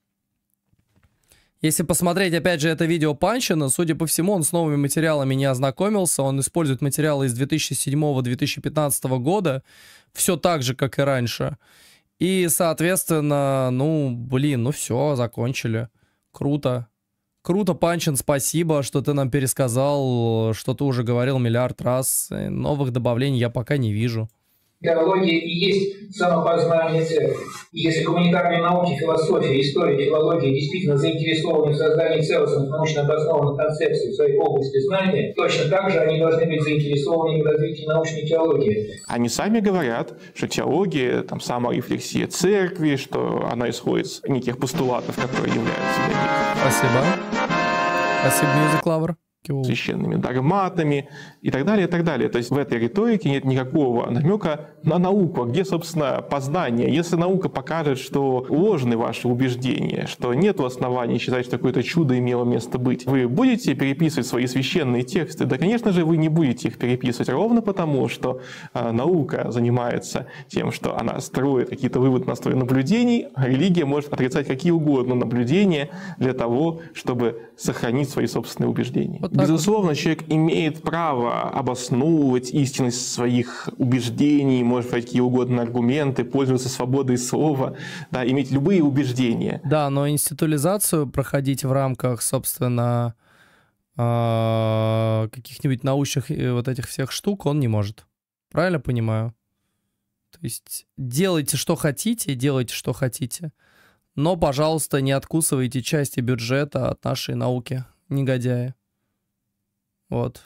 Если посмотреть, опять же, это видео Панчина, судя по всему, он с новыми материалами не ознакомился. Он использует материалы из 2007-2015 года. Все так же, как и раньше. И, соответственно, ну все, закончили. Круто. Круто, Панчин, спасибо, что ты нам пересказал, что ты уже говорил миллиард раз. Новых добавлений я пока не вижу. Теология и есть самопознание церкви. И если гуманитарные науки, философия, история, филология действительно заинтересованы в создании целостных научно обоснованных концепций в своей области знания, точно так же они должны быть заинтересованы в развитии научной теологии. Они сами говорят, что теология, там, саморефлексия церкви, что она исходит из неких постулатов, которые являются для них. Спасибо. Спасибо, Music Lover. Священными догматами и так далее, и так далее. То есть в этой риторике нет никакого намека на науку. Где, собственно, познание? Если наука покажет, что ложны ваши убеждения, что нет оснований считать, что какое-то чудо имело место быть, вы будете переписывать свои священные тексты? Да, конечно же, вы не будете их переписывать ровно потому, что наука занимается тем, что она строит какие-то выводы на основе наблюдений, а религия может отрицать какие угодно наблюдения для того, чтобы сохранить свои собственные убеждения. Вот безусловно, человек имеет право обосновывать истинность своих убеждений, может быть, какие угодно аргументы, пользоваться свободой слова, да, иметь любые убеждения. Да, но институализацию проходить в рамках, собственно, каких-нибудь научных вот этих всех штук он не может. Правильно понимаю? То есть делайте, что хотите, но, пожалуйста, не откусывайте части бюджета от нашей науки, негодяи. Вот.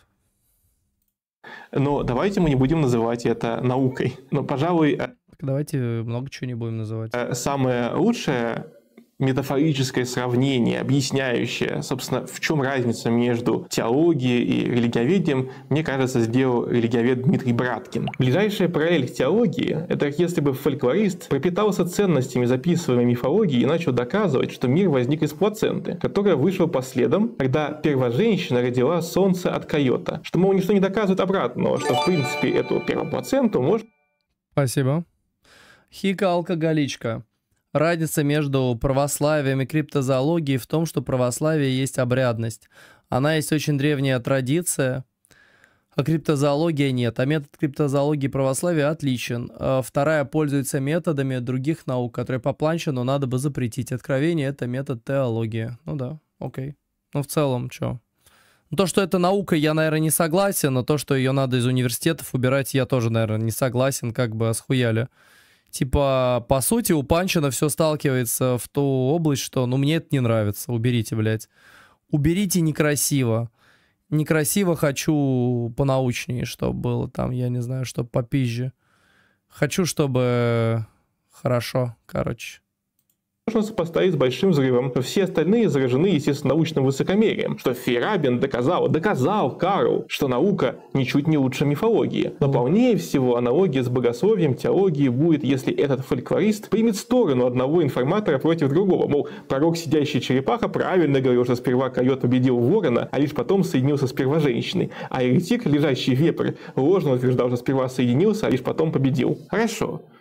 Но давайте мы не будем называть это наукой. Но, пожалуй... Давайте много чего не будем называть. Самое лучшее метафорическое сравнение, объясняющее, собственно, в чем разница между теологией и религиоведением, мне кажется, сделал религиовед Дмитрий Браткин. Ближайшая параллель к теологии – это если бы фольклорист пропитался ценностями записываемой мифологии и начал доказывать, что мир возник из плаценты, которая вышла последом, когда первоженщина родила солнце от койота. Что, мол, ничто не доказывает обратного, что, в принципе, эту первоплаценту может... Спасибо. Хика-алкоголичка. Разница между православием и криптозоологией в том, что православие есть обрядность. Она есть очень древняя традиция, а криптозоология нет. А метод криптозоологии православия отличен. Вторая пользуется методами других наук, которые по Панчину надо бы запретить. Откровение — это метод теологии. Ну да, окей. Ну в целом, что? То, что это наука, я, наверное, не согласен, но то, что ее надо из университетов убирать, я тоже, наверное, не согласен, как бы схуяли. Типа, по сути, у Панчина все сталкивается в ту область, что, ну, мне это не нравится, уберите, блядь. Уберите, некрасиво. Некрасиво, хочу понаучнее, чтобы было там, я не знаю, чтобы попизже. Хочу, чтобы хорошо, короче. Можно сопоставить с большим взрывом, что все остальные заражены, естественно, научным высокомерием, что Фейерабен доказал Карл, что наука ничуть не лучше мифологии. Но полнее всего аналогия с богословием теологии будет, если этот фольклорист примет сторону одного информатора против другого. Мол, пророк, сидящий черепаха, правильно говорил, что сперва койот победил ворона, а лишь потом соединился с первоженщиной. А еретик, лежащий вепрь, ложно утверждал, что сперва соединился, а лишь потом победил. Хорошо.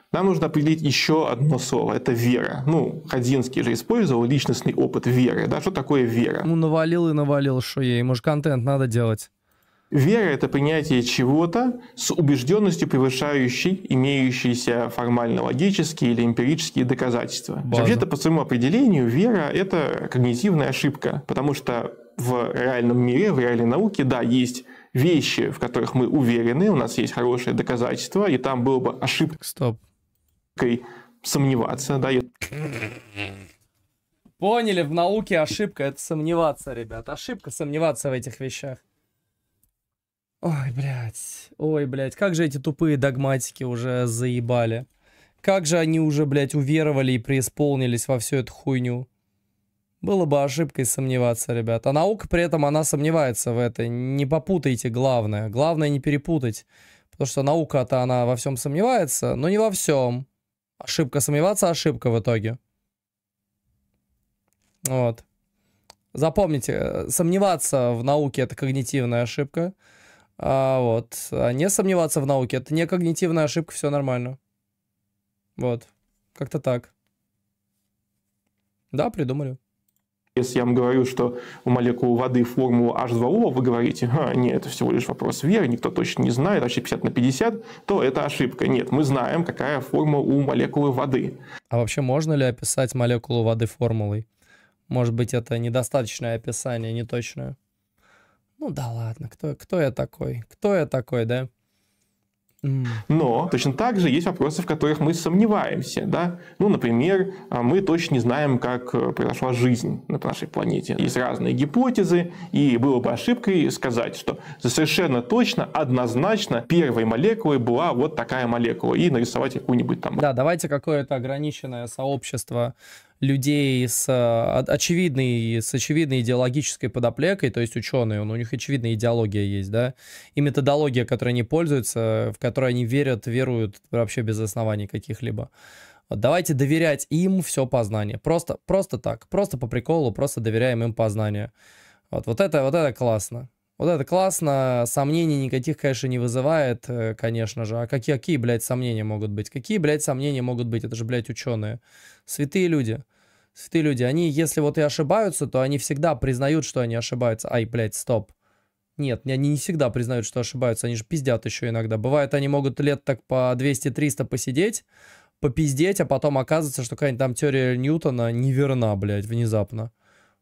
нам нужно определить еще одно слово. Это вера. Ну, Ходзинский же использовал личностный опыт веры. Да? Что такое вера? Ну, навалил и навалил, что ей. Может, контент надо делать. Вера – это принятие чего-то с убежденностью, превышающей имеющиеся формально-логические или эмпирические доказательства. Вообще-то, по своему определению, вера – это когнитивная ошибка, потому что в реальном мире, в реальной науке, да, есть вещи, в которых мы уверены, у нас есть хорошие доказательства, и там было бы ошибкой сомневаться. Да. Поняли, в науке ошибка – это сомневаться, ребят. Ошибка сомневаться в этих вещах. Ой, блядь, как же эти тупые догматики уже заебали. Как же они уже, блядь, уверовали и преисполнились во всю эту хуйню. Было бы ошибкой сомневаться, ребят. А наука при этом, она сомневается в это. Не попутайте главное. Главное не перепутать. Потому что наука-то она во всем сомневается, но не во всем. Ошибка сомневаться, ошибка в итоге. Вот. Запомните, сомневаться в науке — это когнитивная ошибка. А не сомневаться в науке — это не когнитивная ошибка, все нормально. Вот. Как-то так. Да, придумали. Если я вам говорю, что у молекулы воды формула H2O, вы говорите, нет, это всего лишь вопрос веры, никто точно не знает, вообще 50/50, то это ошибка. Нет, мы знаем, какая формула у молекулы воды. А вообще можно ли описать молекулу воды формулой? Может быть, это недостаточное описание, неточное. Ну да ладно, кто я такой? Кто я такой, да? Но точно так же есть вопросы, в которых мы сомневаемся. Да? Ну, например, мы точно не знаем, как произошла жизнь на нашей планете. Есть разные гипотезы, и было бы ошибкой сказать, что совершенно точно, однозначно первой молекулой была вот такая молекула, и нарисовать какую-нибудь там. Да, давайте какое-то ограниченное сообщество людей с очевидной идеологической подоплекой, то есть ученые, у них очевидная идеология есть, да, и методология, которой они пользуются, в которой они веруют вообще без оснований каких-либо. Вот давайте доверять им все познание. Просто так, просто по приколу, просто доверяем им познание. Вот это классно. Вот это классно, сомнений никаких, конечно, не вызывает, конечно же. А какие, блядь, сомнения могут быть? Какие, блядь, сомнения могут быть? Это же, блядь, ученые. Святые люди. Святые люди. Они, если вот и ошибаются, то они всегда признают, что они ошибаются. Ай, блядь, стоп. Нет, они не всегда признают, что ошибаются. Они же пиздят еще иногда. Бывает, они могут лет так по 200-300 посидеть, попиздеть, а потом оказывается, что какая-нибудь там теория Ньютона неверна, блядь, внезапно.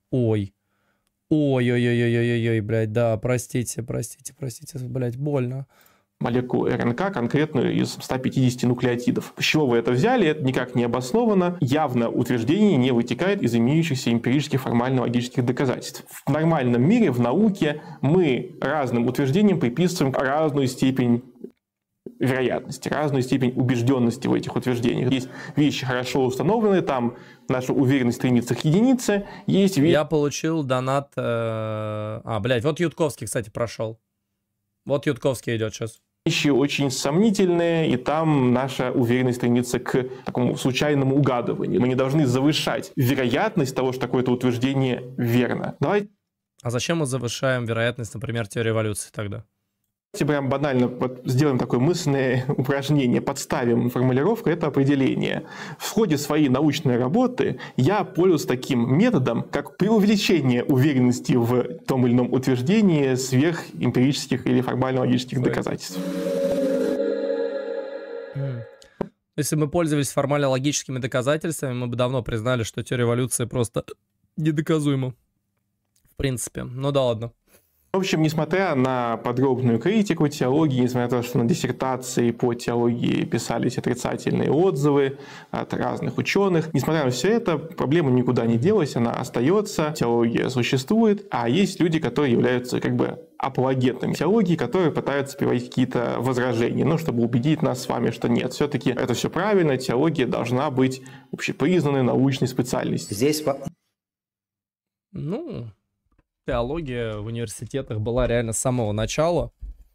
Ой-ой-ой-ой-ой-ой, блядь, да, простите, блядь, больно. Молекулу РНК, конкретную из 150 нуклеотидов. С чего вы это взяли, это никак не обосновано. Явно утверждение не вытекает из имеющихся эмпирических формально-логических доказательств. В нормальном мире, в науке, мы разным утверждениям приписываем разную степень вероятности, разную степень убежденности в этих утверждениях. Есть вещи хорошо установленные, там наша уверенность стремится к единице, есть вещи... Я получил донат... блядь, вот Ютковский, кстати, прошел. Вот Ютковский идет сейчас. Вещи очень сомнительные, и там наша уверенность стремится к такому случайному угадыванию. Мы не должны завышать вероятность того, что такое-то утверждение верно. Давайте... А зачем мы завышаем вероятность, например, теории эволюции тогда? Давайте прям банально сделаем такое мысленное упражнение, подставим формулировку, это определение. В ходе своей научной работы я пользуюсь таким методом, как преувеличение уверенности в том или ином утверждении сверх эмпирических или формально-логических доказательств. Если бы мы пользовались формально-логическими доказательствами, мы бы давно признали, что теория эволюции просто недоказуема. В принципе. Ну да ладно. В общем, несмотря на подробную критику теологии, несмотря на то, что на диссертации по теологии писались отрицательные отзывы от разных ученых, несмотря на все это, проблема никуда не делась, она остается, теология существует, а есть люди, которые являются как бы апологетами теологии, которые пытаются приводить какие-то возражения, чтобы убедить нас с вами, что нет, все-таки это все правильно, теология должна быть общепризнанной научной специальностью. Здесь... Теология в университетах была реально с самого начала.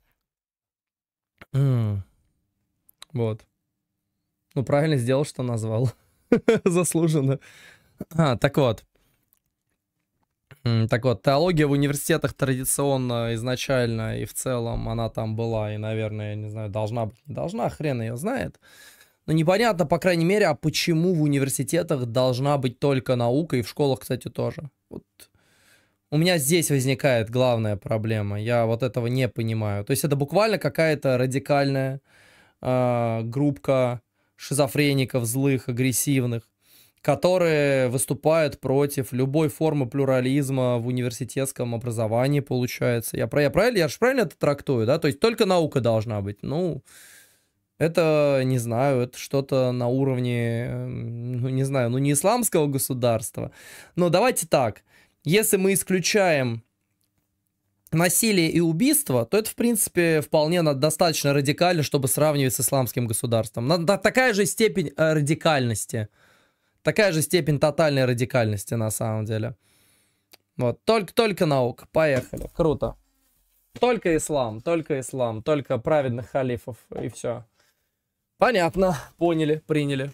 Вот. Правильно сделал, что назвал. Заслуженно. Так вот. Теология в университетах традиционно, изначально и в целом она там была, и, наверное, я не знаю, должна быть, не должна, хрен ее знает. Но непонятно, по крайней мере, а почему в университетах должна быть только наука, и в школах, кстати, тоже. Вот. У меня здесь возникает главная проблема. Я вот этого не понимаю. То есть это буквально какая-то радикальная группка шизофреников, злых, агрессивных, которые выступают против любой формы плюрализма в университетском образовании, получается. Я же правильно это трактую, да? То есть только наука должна быть. Ну, это, не знаю, это что-то на уровне, ну, не знаю, ну, не исламского государства. Но давайте так. Если мы исключаем насилие и убийство, то это, в принципе, вполне достаточно радикально, чтобы сравнивать с исламским государством. Такая же степень радикальности. Такая же степень тотальной радикальности, на самом деле. Вот, только наука. Поехали. Круто. Только ислам, только праведных халифов, и все. Понятно. Поняли, приняли.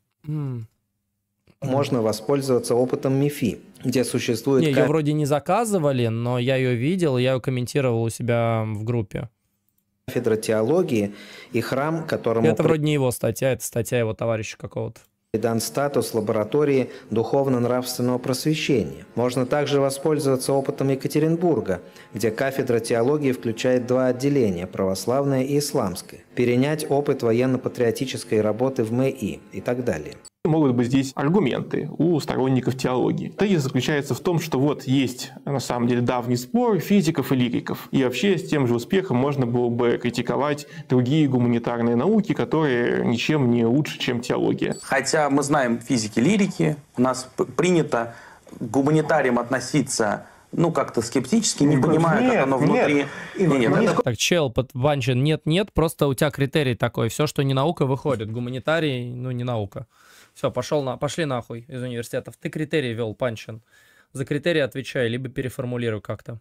Можно воспользоваться опытом МИФИ, где существует... Ее вроде не заказывали, но я ее видел, я ее комментировал у себя в группе. Кафедра теологии и храм, которому... Это вроде не его статья, это статья его товарища какого-то. Дан статус лаборатории духовно-нравственного просвещения. Можно также воспользоваться опытом Екатеринбурга, где кафедра теологии включает 2 отделения – православное и исламское. Перенять опыт военно-патриотической работы в МЭИ и так далее. Могут быть здесь аргументы у сторонников теологии. Тезис заключается в том, что вот есть на самом деле давний спор физиков и лириков. И вообще с тем же успехом можно было бы критиковать другие гуманитарные науки, которые ничем не лучше, чем теология. Хотя мы знаем физики, лирики, у нас принято к гуманитариям относиться как-то скептически, не понимая, как оно внутри. Так, чел, Панчин, нет, просто у тебя критерий такой. Все, что не наука, выходит. Гуманитарий, не наука. Все, пошли нахуй из университетов. Ты критерий вел, Панчин. За критерии отвечай, либо переформулируй как-то.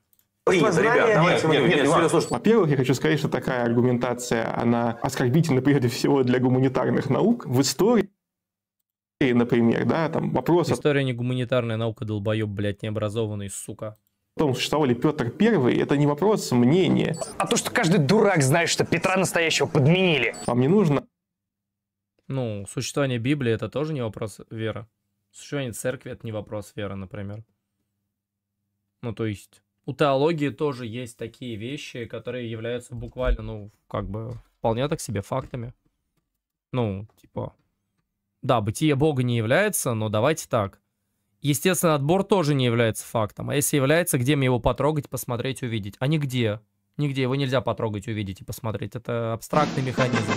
Во-первых, я хочу сказать, что такая аргументация, она оскорбительна прежде всего для гуманитарных наук. В истории, например, да, там вопрос... История не гуманитарная наука, долбоеб, блядь, необразованный, сука. О том, существовал ли Петр I, это не вопрос мнения. А то, что каждый дурак знает, что Петра настоящего подменили. Вам не нужно... Существование Библии — это тоже не вопрос веры. Существование церкви — это не вопрос веры, например. То есть у теологии тоже есть такие вещи, которые являются буквально, вполне так себе фактами. Да, бытие Бога не является, но давайте так. Естественный отбор тоже не является фактом. А если является, где мне его потрогать, посмотреть, увидеть? А нигде. Нигде его нельзя потрогать, увидеть и посмотреть. Это абстрактный механизм.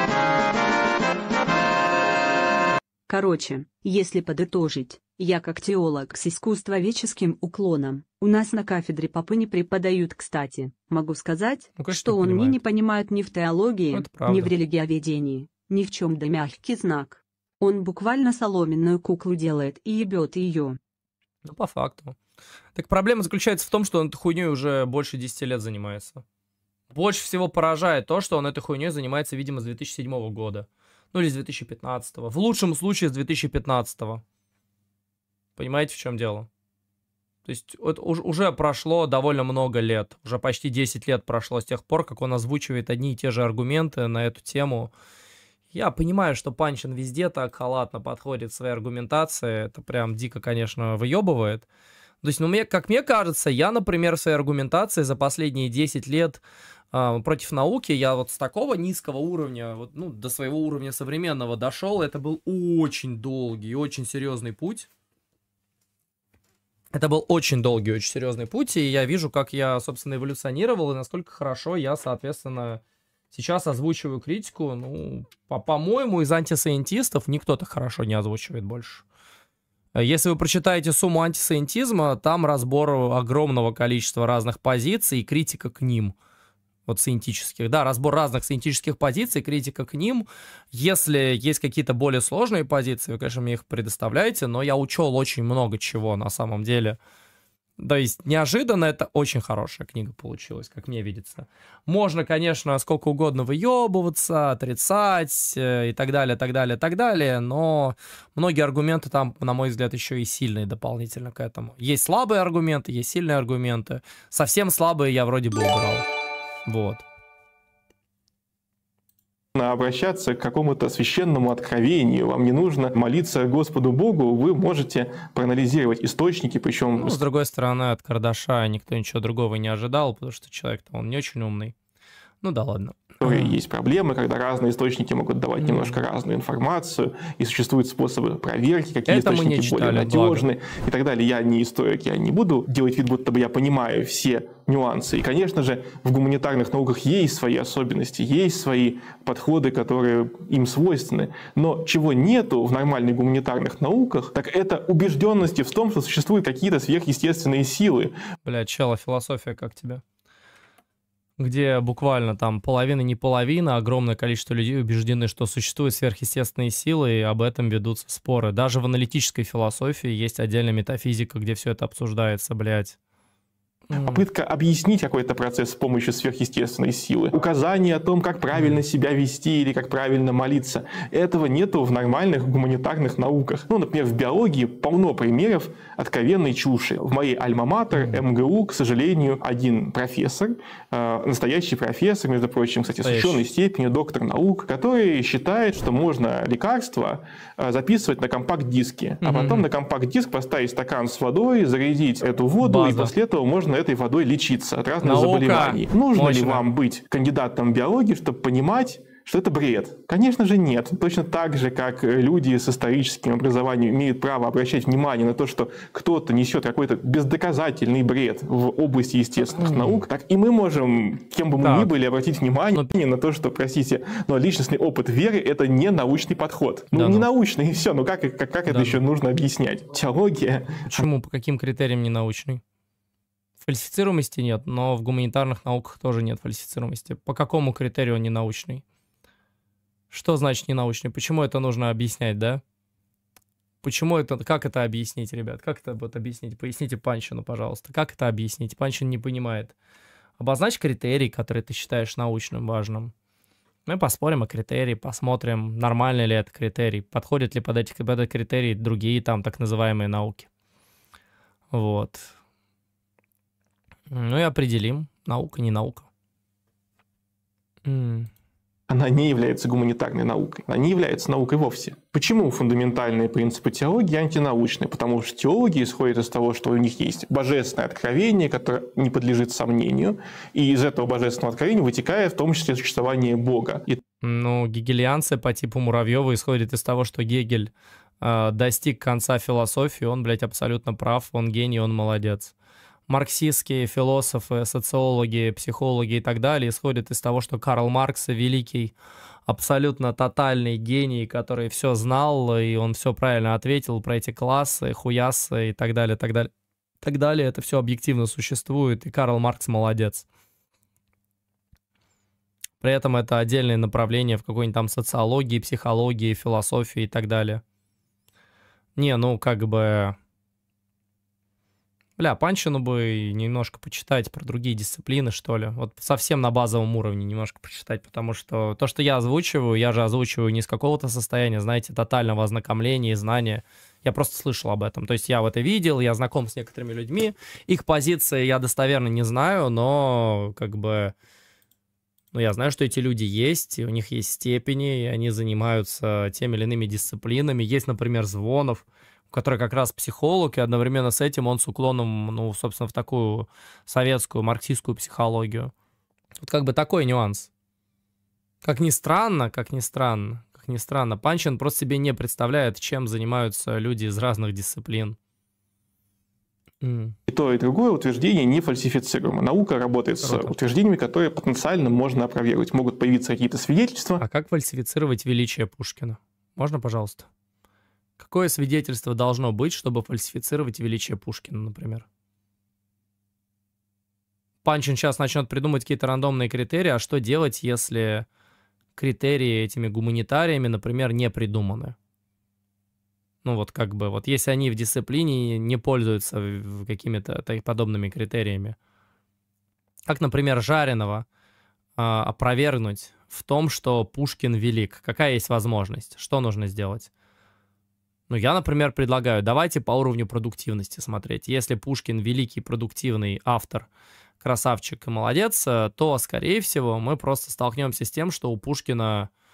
Короче, если подытожить, я как теолог с искусствоведческим уклоном, у нас на кафедре попы не преподают, кстати. Могу сказать, что он не понимает ни в теологии, ни в религиоведении, ни в чем, да мягкий знак. Он буквально соломенную куклу делает и ебет ее. По факту. Так проблема заключается в том, что он этой хуйней уже больше 10 лет занимается. Больше всего поражает то, что он этой хуйней занимается, видимо, с 2007 года. Или с 2015. В лучшем случае с 2015. Понимаете, в чем дело? То есть уже прошло довольно много лет. Уже почти 10 лет прошло с тех пор, как он озвучивает одни и те же аргументы на эту тему. Я понимаю, что Панчин везде так халатно подходит к своей аргументации. Это прям дико, конечно, выебывает. То есть, как мне кажется, я, например, в своей аргументации за последние 10 лет против науки, я вот с такого низкого уровня, до своего уровня современного дошел. Это был очень долгий и очень серьезный путь. Это был очень долгий, очень серьезный путь, и я вижу, как я, собственно, эволюционировал, и насколько хорошо я, соответственно, сейчас озвучиваю критику. По-моему, из антисайентистов никто так хорошо не озвучивает больше. Если вы прочитаете «Сумму антисайентизма», там разбор огромного количества разных позиций и критика к ним. Саентических. Да, разбор разных саентических позиций, критика к ним. Если есть какие-то более сложные позиции, вы, конечно, мне их предоставляете, но я учел очень много чего на самом деле. То есть неожиданно это очень хорошая книга получилась, как мне видится. Можно, конечно, сколько угодно выебываться, отрицать и так далее, так далее, так далее, но многие аргументы там, на мой взгляд, еще и сильные дополнительно к этому. Есть слабые аргументы, есть сильные аргументы. Совсем слабые я вроде бы убрал. Вот. обращаться к какому-то священному откровению, вам не нужно молиться Господу Богу, вы можете проанализировать источники, причем... Ну, с другой стороны, от Кардаша никто ничего другого не ожидал, потому что человек-то он не очень умный. Ну да ладно. Есть проблемы, когда разные источники могут давать немножко разную информацию, и существуют способы проверки, какие Это источники более надежны и так далее. Я не историк, я не буду делать вид, будто бы я понимаю все нюансы. И, конечно же, в гуманитарных науках есть свои особенности, есть свои подходы, которые им свойственны. Но чего нету в нормальных гуманитарных науках, так это убежденности в том, что существуют какие-то сверхъестественные силы. Бля, чела, философия как тебе? Где буквально там половина, не половина, огромное количество людей убеждены, что существуют сверхъестественные силы, и об этом ведутся споры. Даже в аналитической философии есть отдельная метафизика, где все это обсуждается, блядь. Попытка объяснить какой-то процесс с помощью сверхъестественной силы. Указание о том, как правильно себя вести или как правильно молиться. Этого нету в нормальных гуманитарных науках. Ну, например, в биологии полно примеров откровенной чуши. В моей альма-матер, МГУ, к сожалению, один профессор, настоящий профессор, между прочим, кстати, с ученой степенью, доктор наук, который считает, что можно лекарства записывать на компакт-диске, а потом на компакт-диск поставить стакан с водой, зарядить эту воду, и после этого можно этой водой лечиться от разных заболеваний. Нужно ли вам быть кандидатом в биологии, чтобы понимать, что это бред? Конечно же нет. Точно так же, как люди с историческим образованием имеют право обращать внимание на то, что кто-то несет какой-то бездоказательный бред в области естественных наук, так и мы можем, кем бы мы ни были, обратить внимание на то, что, простите, но личностный опыт веры — это не научный подход. Ну, не научный, и все. Ну, как это еще нужно объяснять? Теология. Почему? По каким критериям не научный? Фальсифицируемости нет, но в гуманитарных науках тоже нет фальсифицируемости. По какому критерию он не научный? Что значит не научный? Почему это нужно объяснять, да? Почему это, как это объяснить, ребят? Как это будет объяснить? Поясните Панчину, пожалуйста. Как это объяснить? Панчин не понимает. Обозначь критерий, который ты считаешь научным важным. Мы поспорим о критерии, посмотрим, нормальный ли это критерий, подходят ли под этот критерий другие там так называемые науки. Вот. Ну и определим, наука, не наука. Она не является гуманитарной наукой. Она не является наукой вовсе. Почему фундаментальные принципы теологии антинаучны? Потому что теология исходит из того, что у них есть божественное откровение, которое не подлежит сомнению, и из этого божественного откровения вытекает в том числе существование Бога. Ну, гегелианцы по типу Муравьева исходят из того, что Гегель достиг конца философии, он, блядь, абсолютно прав, он гений, он молодец. Марксистские философы, социологи, психологи и так далее исходят из того, что Карл Маркс великий, абсолютно тотальный гений, который все знал, и он все правильно ответил про эти классы, хуясы и так далее, так далее. Так далее, это все объективно существует, и Карл Маркс молодец. При этом это отдельное направление в какой-нибудь там социологии, психологии, философии и так далее. Не, ну как бы... Бля, Панчину бы немножко почитать про другие дисциплины, что ли. Вот совсем на базовом уровне немножко почитать, потому что то, что я озвучиваю, я же озвучиваю не с какого-то состояния, знаете, тотального ознакомления и знания. Я просто слышал об этом. То есть я это видел, я знаком с некоторыми людьми. Их позиции я достоверно не знаю, но как бы... Ну, я знаю, что эти люди есть, и у них есть степени, и они занимаются теми или иными дисциплинами. Есть, например, Звонов, который как раз психолог, и одновременно с этим он с уклоном, ну, собственно, в такую советскую, марксистскую психологию. Вот как бы такой нюанс. Как ни странно, Панчин просто себе не представляет, чем занимаются люди из разных дисциплин. И то, и другое утверждение не фальсифицируемо. Наука работает с утверждениями, которые потенциально можно опровергнуть. Могут появиться какие-то свидетельства. А как фальсифицировать величие Пушкина? Можно, пожалуйста? Какое свидетельство должно быть, чтобы фальсифицировать величие Пушкина, например? Панчин сейчас начнет придумать какие-то рандомные критерии, а что делать, если критерии этими гуманитариями, например, не придуманы? Ну вот как бы, вот если они в дисциплине не пользуются какими-то подобными критериями. Как, например, Жаринова опровергнуть в том, что Пушкин велик? Какая есть возможность? Что нужно сделать? Ну, я, например, предлагаю, давайте по уровню продуктивности смотреть. Если Пушкин великий, продуктивный автор, красавчик и молодец, то, скорее всего, мы просто столкнемся с тем, что у Пушкина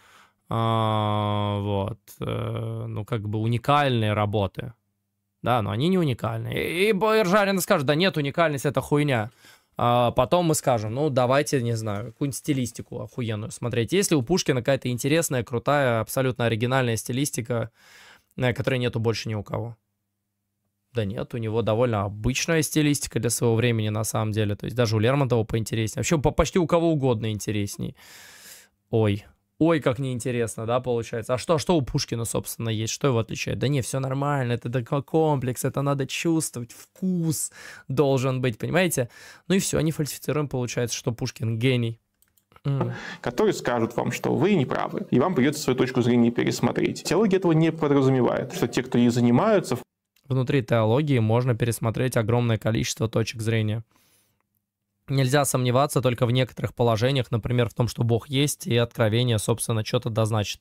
вот, ну, как бы уникальные работы. Да, но они не уникальные. И Байржарин скажет, да нет, уникальность это хуйня. Потом мы скажем, ну, давайте, не знаю, какую-нибудь стилистику охуенную смотреть. Если у Пушкина какая-то интересная, крутая, абсолютно оригинальная стилистика, которой нету больше ни у кого. Да нет, у него довольно обычная стилистика для своего времени, на самом деле. То есть даже у Лермонтова поинтереснее. Вообще почти у кого угодно интересней. Ой, как неинтересно, да, получается. А что у Пушкина, собственно, есть? Что его отличает? Да не, все нормально, это такой комплекс, это надо чувствовать, вкус должен быть, понимаете? Ну и все, они фальсифицируем, получается, что Пушкин гений. Которые скажут вам, что вы не правы, и вам придется свою точку зрения пересмотреть. Теология этого не подразумевает, что те, кто ей занимаются... Внутри теологии можно пересмотреть огромное количество точек зрения. Нельзя сомневаться только в некоторых положениях, например, в том, что Бог есть, и откровение, собственно, что-то дозначит.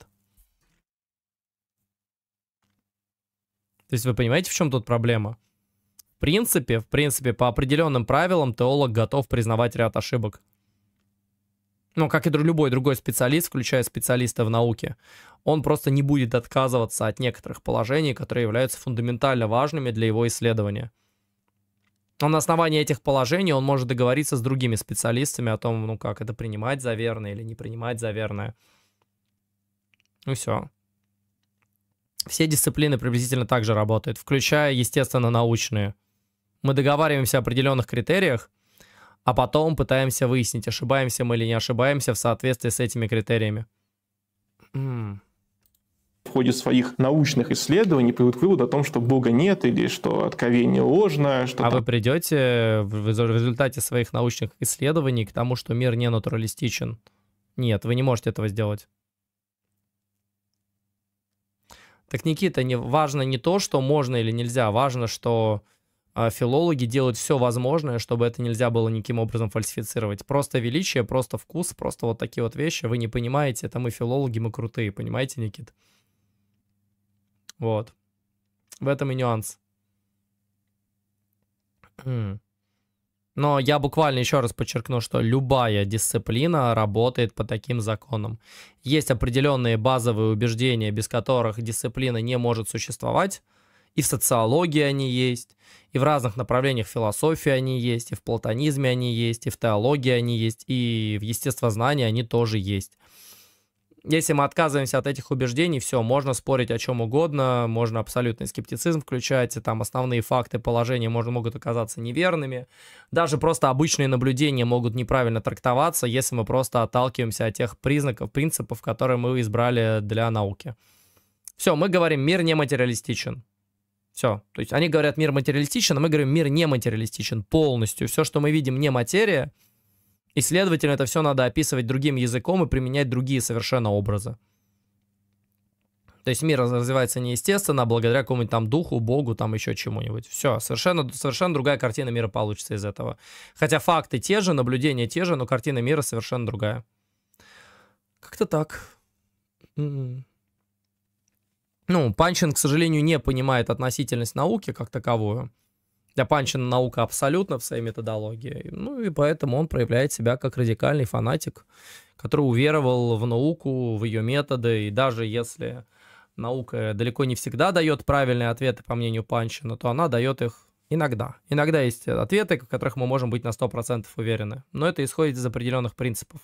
То есть вы понимаете, в чем тут проблема? В принципе, по определенным правилам теолог готов признавать ряд ошибок. Ну, как и любой другой специалист, включая специалиста в науке, он просто не будет отказываться от некоторых положений, которые являются фундаментально важными для его исследования. Но на основании этих положений он может договориться с другими специалистами о том, ну, как это принимать за верное или не принимать за верное. Ну, все. Все дисциплины приблизительно так же работают, включая, естественно, научные. Мы договариваемся о определенных критериях, а потом пытаемся выяснить, ошибаемся мы или не ошибаемся в соответствии с этими критериями. В ходе своих научных исследований придут к выводу о том, что Бога нет, или что откровение ложно. Что вы придете в результате своих научных исследований к тому, что мир не натуралистичен? Нет, вы не можете этого сделать. Так, Никита, важно не то, что можно или нельзя, важно, что филологи делают все возможное, чтобы это нельзя было никаким образом фальсифицировать. Просто величие, просто вкус, просто вот такие вот вещи. Вы не понимаете, это мы филологи, мы крутые, понимаете, Никит? Вот. В этом и нюанс. Но я буквально еще раз подчеркну, что любая дисциплина работает по таким законам. Есть определенные базовые убеждения, без которых дисциплина не может существовать. И в социологии они есть, и в разных направлениях философии они есть, и в платонизме они есть, и в теологии они есть, и в естествознании они тоже есть. Если мы отказываемся от этих убеждений, все, можно спорить о чем угодно, можно абсолютный скептицизм включать, и там основные факты, положения могут оказаться неверными. Даже просто обычные наблюдения могут неправильно трактоваться, если мы просто отталкиваемся от тех принципов, которые мы избрали для науки. Все, мы говорим, мир не материалистичен. Все. То есть они говорят, мир материалистичен, а мы говорим, мир не материалистичен полностью. Все, что мы видим, не материя. И, следовательно, это все надо описывать другим языком и применять другие совершенно образы. То есть мир развивается неестественно, а благодаря какому-нибудь там духу, богу, там еще чему-нибудь. Все, совершенно другая картина мира получится из этого. Хотя факты те же, наблюдения те же, но картина мира совершенно другая. Как-то так. Ну, Панчин, к сожалению, не понимает относительность науки как таковую. Для Панчина наука абсолютно в своей методологии. Ну, и поэтому он проявляет себя как радикальный фанатик, который уверовал в науку, в ее методы. И даже если наука далеко не всегда дает правильные ответы, по мнению Панчина, то она дает их иногда. Иногда есть ответы, в которых мы можем быть на 100% уверены. Но это исходит из определенных принципов.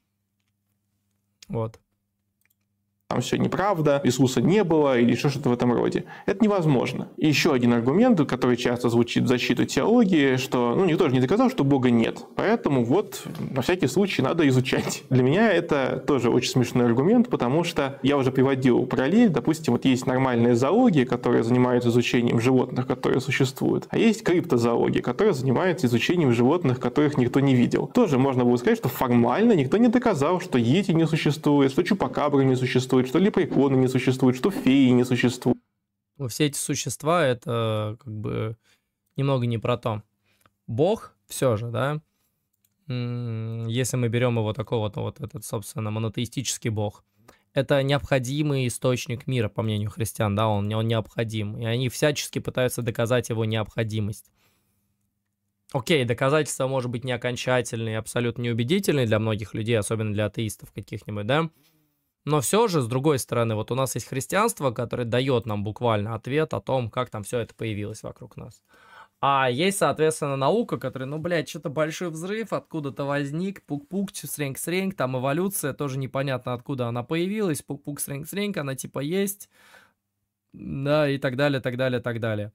Вот. Там все неправда, Иисуса не было или что-то в этом роде. Это невозможно. И еще один аргумент, который часто звучит в защиту теологии, что никто же не доказал, что Бога нет. Поэтому вот на всякий случай надо изучать. Для меня это тоже очень смешной аргумент, потому что я уже приводил параллель. Допустим, вот есть нормальная зоология, которая занимается изучением животных, которые существуют, а есть криптозоология, которая занимается изучением животных, которых никто не видел. Тоже можно было сказать, что формально никто не доказал, что йети не существует, что чупакабры не существует, что лепреконы не существуют, что феи не существуют. Все эти существа — это как бы немного не про то. Бог все же, да, если мы берем его такого-то, вот этот, собственно, монотеистический бог, это необходимый источник мира, по мнению христиан, да, он необходим, и они всячески пытаются доказать его необходимость. Окей, доказательства может быть не окончательные, абсолютно неубедительные для многих людей, особенно для атеистов каких-нибудь, да, Но все же, с другой стороны, вот у нас есть христианство, которое дает нам буквально ответ о том, как там все это появилось вокруг нас. А есть, соответственно, наука, которая, ну, блядь, что-то большой взрыв, откуда-то возник, пук-пук, сренг-сренг, там эволюция, тоже непонятно, откуда она появилась, пук-пук, сренг-сренг, она типа есть, да, и так далее, так далее, так далее.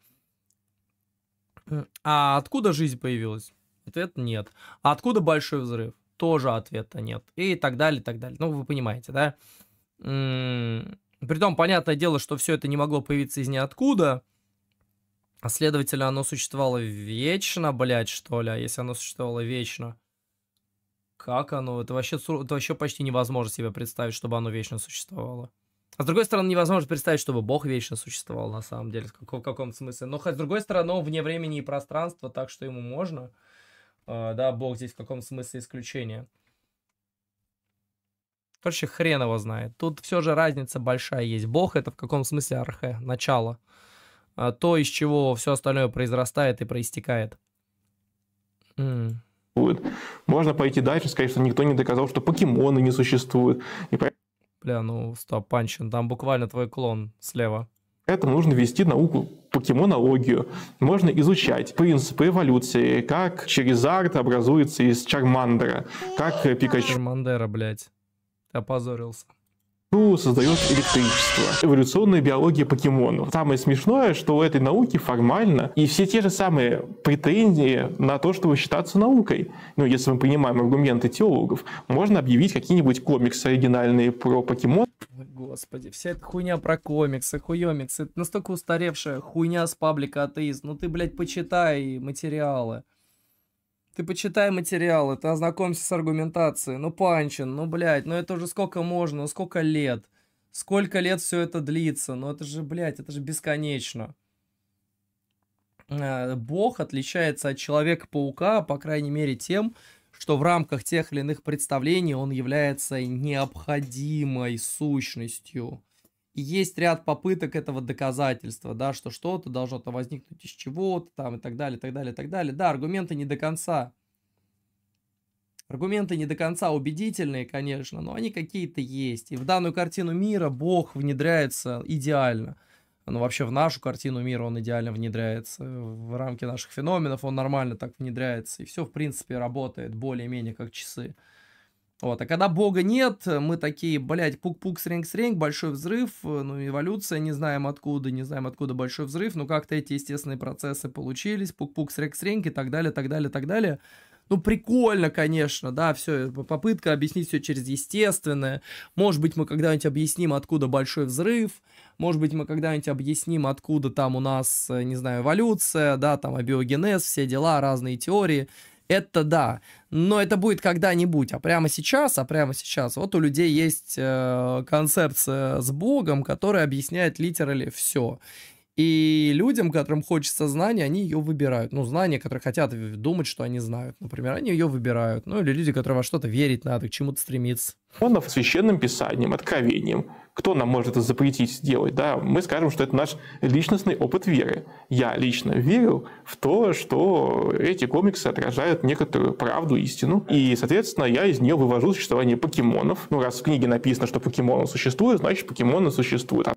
А откуда жизнь появилась? Ответ нет. А откуда большой взрыв? Тоже ответа нет. И так далее, так далее. Ну, вы понимаете, да? Притом, понятное дело, что все это не могло появиться из ниоткуда. А следовательно, оно существовало вечно, блядь, что ли? А если оно существовало вечно, как оно? Это вообще почти невозможно себе представить, чтобы оно вечно существовало. А с другой стороны, невозможно представить, чтобы Бог вечно существовал, на самом деле, в каком-то смысле. Но, хоть с другой стороны, он вне времени и пространства, так что ему можно. Да, Бог здесь в каком-то смысле исключение. Короче, хрен его знает. Тут все же разница большая есть. Бог — это в каком смысле архе, начало. То, из чего все остальное произрастает и проистекает. Можно пойти дальше, сказать, что никто не доказал, что покемоны не существуют. Бля, ну стоп, Панчин, там буквально твой клон слева. Поэтому нужно вести науку, покемонологию. Можно изучать принципы эволюции, как Charizard образуется из Чармандера, как Пикачу... Чармандера, блядь. Ты опозорился. Создает электричество. Эволюционная биология покемонов. Самое смешное, что у этой науки формально и все те же самые претензии на то, чтобы считаться наукой. Ну, если мы понимаем аргументы теологов, можно объявить какие-нибудь комиксы оригинальные про покемон. Ой, господи, вся эта хуйня про комиксы, хуёмиксы, это настолько устаревшая хуйня с паблика атеист. Ну ты, блядь, почитай материалы. Ты почитай материалы, ты ознакомься с аргументацией. Ну, Панчин, ну, блядь, ну это уже сколько можно, ну сколько лет? Сколько лет все это длится? Ну это же, блядь, это же бесконечно. Бог отличается от Человека-паука, по крайней мере, тем, что в рамках тех или иных представлений он является необходимой сущностью. И есть ряд попыток этого доказательства, да, что что-то должно-то возникнуть из чего-то, там, и так далее, так далее, так далее. Да, аргументы не до конца. Аргументы не до конца убедительные, конечно, но они какие-то есть. И в данную картину мира Бог внедряется идеально. Ну, вообще в нашу картину мира он идеально внедряется. В рамки наших феноменов он нормально так внедряется. И все, в принципе, работает более-менее как часы. Вот, а когда Бога нет, мы такие, блядь, пук-пук, сренг-сренг, большой взрыв, ну, эволюция, не знаем откуда большой взрыв, ну, как-то эти естественные процессы получились, пук-пук, сренг-сренг и так далее, так далее, так далее. Ну, прикольно, конечно, да, все, попытка объяснить все через естественное. Может быть, мы когда-нибудь объясним, откуда большой взрыв, может быть, мы когда-нибудь объясним, откуда там у нас, не знаю, эволюция, да, там абиогенез, все дела, разные теории. Это да, но это будет когда-нибудь, а прямо сейчас, вот у людей есть концепция с Богом, которая объясняет литерали все. И людям, которым хочется знания, они ее выбирают. Ну, знания, которые хотят думать, что они знают, например, они ее выбирают. Ну, или люди, которые во что-то верить надо, к чему-то стремиться. Священным писанием, откровением. Кто нам может это запретить сделать? Да? Мы скажем, что это наш личностный опыт веры. Я лично верю в то, что эти комиксы отражают некоторую правду, истину. И, соответственно, я из нее вывожу существование покемонов. Ну, раз в книге написано, что покемоны существуют, значит, покемоны существуют.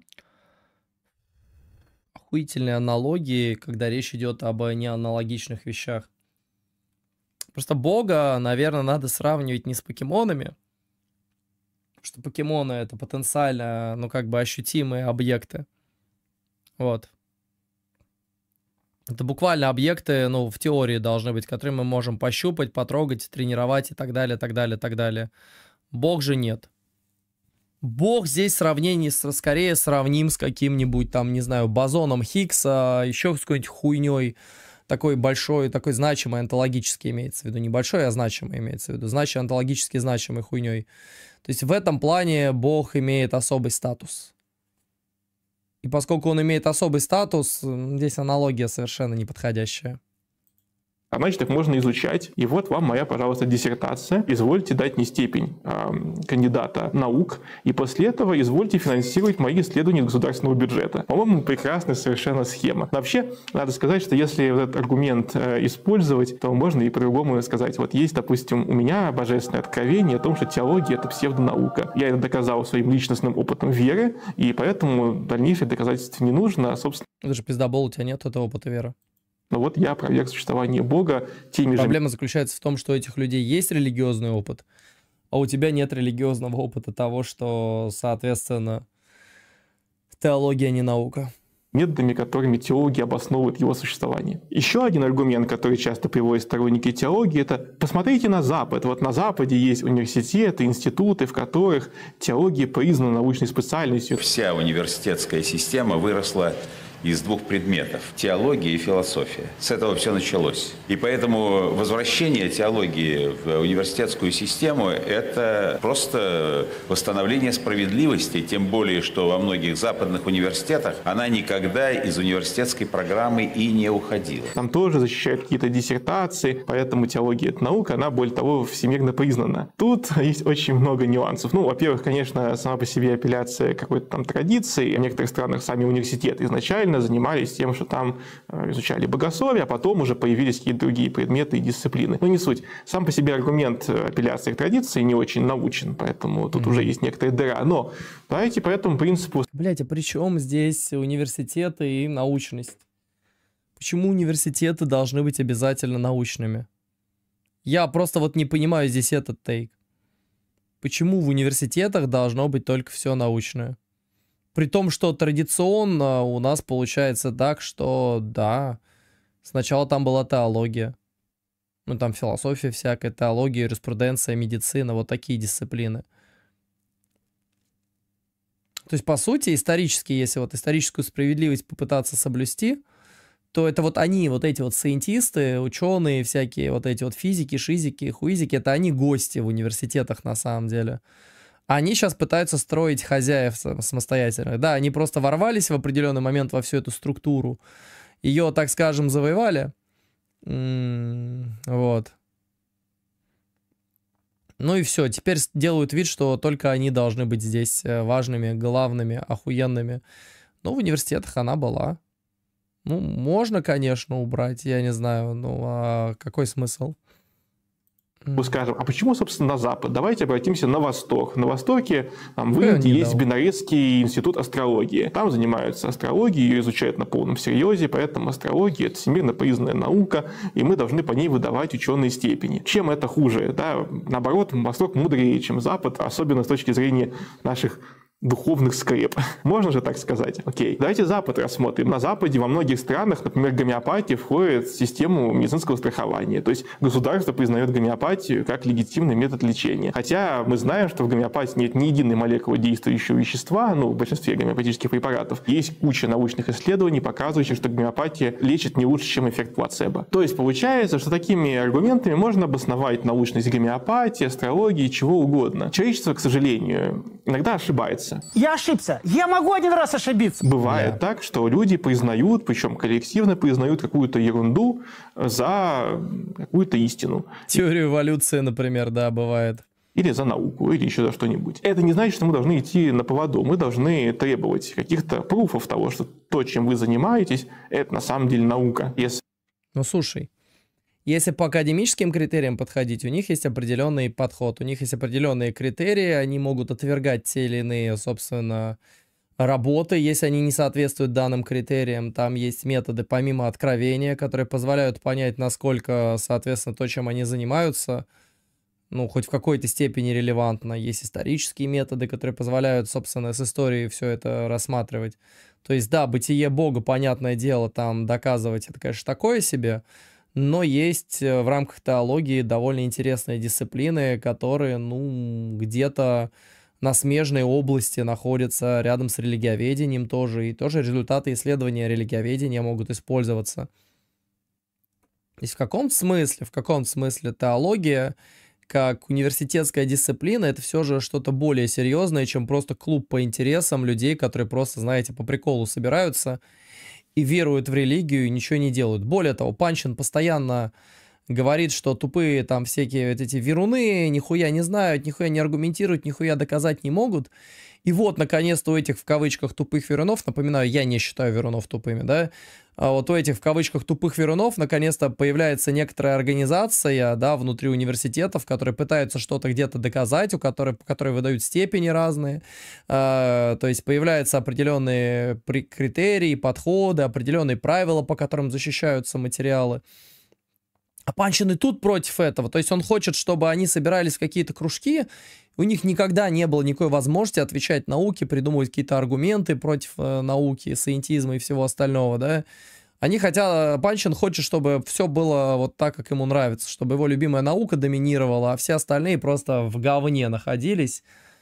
Охуительные аналогии, когда речь идет об неаналогичных вещах. Просто Бога, наверное, надо сравнивать не с покемонами, потому что покемоны — это потенциально, ну, как бы ощутимые объекты. Вот. Это буквально объекты, ну, в теории должны быть, которые мы можем пощупать, потрогать, тренировать и так далее, так далее, так далее. Бог же нет. Бог здесь в сравнении скорее сравним с каким-нибудь там, не знаю, бозоном Хиггса, еще с какой-нибудь хуйней такой большой, такой значимой, онтологически имеется в виду. Не большой, а значимый имеется в виду. Значит, онтологически значимой хуйней. То есть в этом плане Бог имеет особый статус. И поскольку он имеет особый статус, здесь аналогия совершенно неподходящая. А значит, их можно изучать. И вот вам моя, пожалуйста, диссертация. Извольте дать мне степень кандидата наук. И после этого извольте финансировать мои исследования государственного бюджета. По-моему, прекрасная совершенно схема. Но вообще, надо сказать, что если этот аргумент использовать, то можно и по-другому сказать. Вот есть, допустим, у меня божественное откровение о том, что теология — это псевдонаука. Я это доказал своим личностным опытом веры, и поэтому дальнейших доказательств не нужно. Собственно, это же пиздобол, у тебя нет этого опыта веры. Но вот я опроверг существование Бога теми же... Проблема заключается в том, что у этих людей есть религиозный опыт, а у тебя нет религиозного опыта того, что, соответственно, теология не наука. Методами, которыми теологи обосновывают его существование. Еще один аргумент, который часто приводят сторонники теологии, это посмотрите на Запад. Вот на Западе есть университеты, институты, в которых теология признана научной специальностью. Вся университетская система выросла из двух предметов – теология и философия. С этого все началось. И поэтому возвращение теологии в университетскую систему – это просто восстановление справедливости, тем более, что во многих западных университетах она никогда из университетской программы и не уходила. Там тоже защищают какие-то диссертации, поэтому теология – это наука, она, более того, всемирно признана. Тут есть очень много нюансов. Ну, во-первых, конечно, сама по себе апелляция к какой-то там традиции. В некоторых странах сами университеты изначально занимались тем, что там изучали богословие, а потом уже появились какие-то другие предметы и дисциплины. Но не суть. Сам по себе аргумент апелляции к традиции не очень научен, поэтому тут уже есть некоторая дыра. Но давайте по этому принципу... Блять, а при чем здесь университеты и научность? Почему университеты должны быть обязательно научными? Я просто вот не понимаю здесь этот тейк. Почему в университетах должно быть только все научное? При том, что традиционно у нас получается так, что да, сначала там была теология. Ну, там философия всякая, теология, юриспруденция, медицина, вот такие дисциплины. То есть, по сути, исторически, если вот историческую справедливость попытаться соблюсти, то это вот они, вот эти вот сайентисты, ученые всякие, вот эти вот физики, шизики, хуизики, это они гости в университетах на самом деле. Они сейчас пытаются строить хозяев самостоятельных. Да, они просто ворвались в определенный момент во всю эту структуру. Ее, так скажем, завоевали. Вот. Ну и все. Теперь делают вид, что только они должны быть здесь важными, главными, охуенными. Но в университетах она была. Ну, можно, конечно, убрать. Я не знаю. Ну, а какой смысл? Скажем, а почему, собственно, на Запад? Давайте обратимся на Восток. На Востоке, там, в Индии есть Бенаресский институт астрологии. Там занимаются астрологией, ее изучают на полном серьезе, поэтому астрология – это всемирно признанная наука, и мы должны по ней выдавать ученые степени. Чем это хуже? Да? Наоборот, Восток мудрее, чем Запад, особенно с точки зрения наших духовных скреп. Можно же так сказать? Окей. Давайте Запад рассмотрим. На Западе во многих странах, например, гомеопатия входит в систему медицинского страхования. То есть государство признает гомеопатию как легитимный метод лечения. Хотя мы знаем, что в гомеопатии нет ни единой молекулы действующего вещества, ну, в большинстве гомеопатических препаратов. Есть куча научных исследований, показывающих, что гомеопатия лечит не лучше, чем эффект плацебо. То есть получается, что такими аргументами можно обосновать научность гомеопатии, астрологии, чего угодно. Человечество, к сожалению, иногда ошибается. Я ошибся. Я могу один раз ошибиться. Бывает так, что люди признают, причем коллективно признают какую-то ерунду за какую-то истину. Теорию эволюции, например, да, бывает. Или за науку, или еще за что-нибудь. Это не значит, что мы должны идти на поводу. Мы должны требовать каких-то пруфов того, что то, чем вы занимаетесь, это на самом деле наука. Ну, слушай. Если по академическим критериям подходить, у них есть определенный подход, у них есть определенные критерии, они могут отвергать те или иные, собственно, работы, если они не соответствуют данным критериям. Там есть методы помимо откровения, которые позволяют понять, насколько, соответственно, то, чем они занимаются, ну, хоть в какой-то степени релевантно. Есть исторические методы, которые позволяют, собственно, с историей все это рассматривать. То есть, да, бытие Бога, понятное дело, там доказывать, это, конечно, такое себе. Но есть в рамках теологии довольно интересные дисциплины, которые, ну, где-то на смежной области находятся рядом с религиоведением тоже. И тоже результаты исследования религиоведения могут использоваться. То есть в каком смысле теология, как университетская дисциплина, это все же что-то более серьезное, чем просто клуб по интересам людей, которые просто, знаете, по приколу собираются и веруют в религию и ничего не делают. Более того, Панчин постоянно говорит, что тупые там всякие вот эти веруны нихуя не знают, нихуя не аргументируют, нихуя доказать не могут. И вот, наконец-то, у этих, в кавычках, тупых верунов, напоминаю, я не считаю верунов тупыми, да, а вот у этих, в кавычках, тупых верунов, наконец-то появляется некоторая организация, да, внутри университетов, которые пытаются что-то где-то доказать, которые выдают степени разные, то есть появляются определенные критерии, подходы, определенные правила, по которым защищаются материалы. А Панчин и тут против этого, то есть он хочет, чтобы они собирались в какие-то кружки. У них никогда не было никакой возможности отвечать науке, придумывать какие-то аргументы против науки, саентизма и всего остального, да. Они хотят, Панчин хочет, чтобы все было вот так, как ему нравится, чтобы его любимая наука доминировала, а все остальные просто в говне находились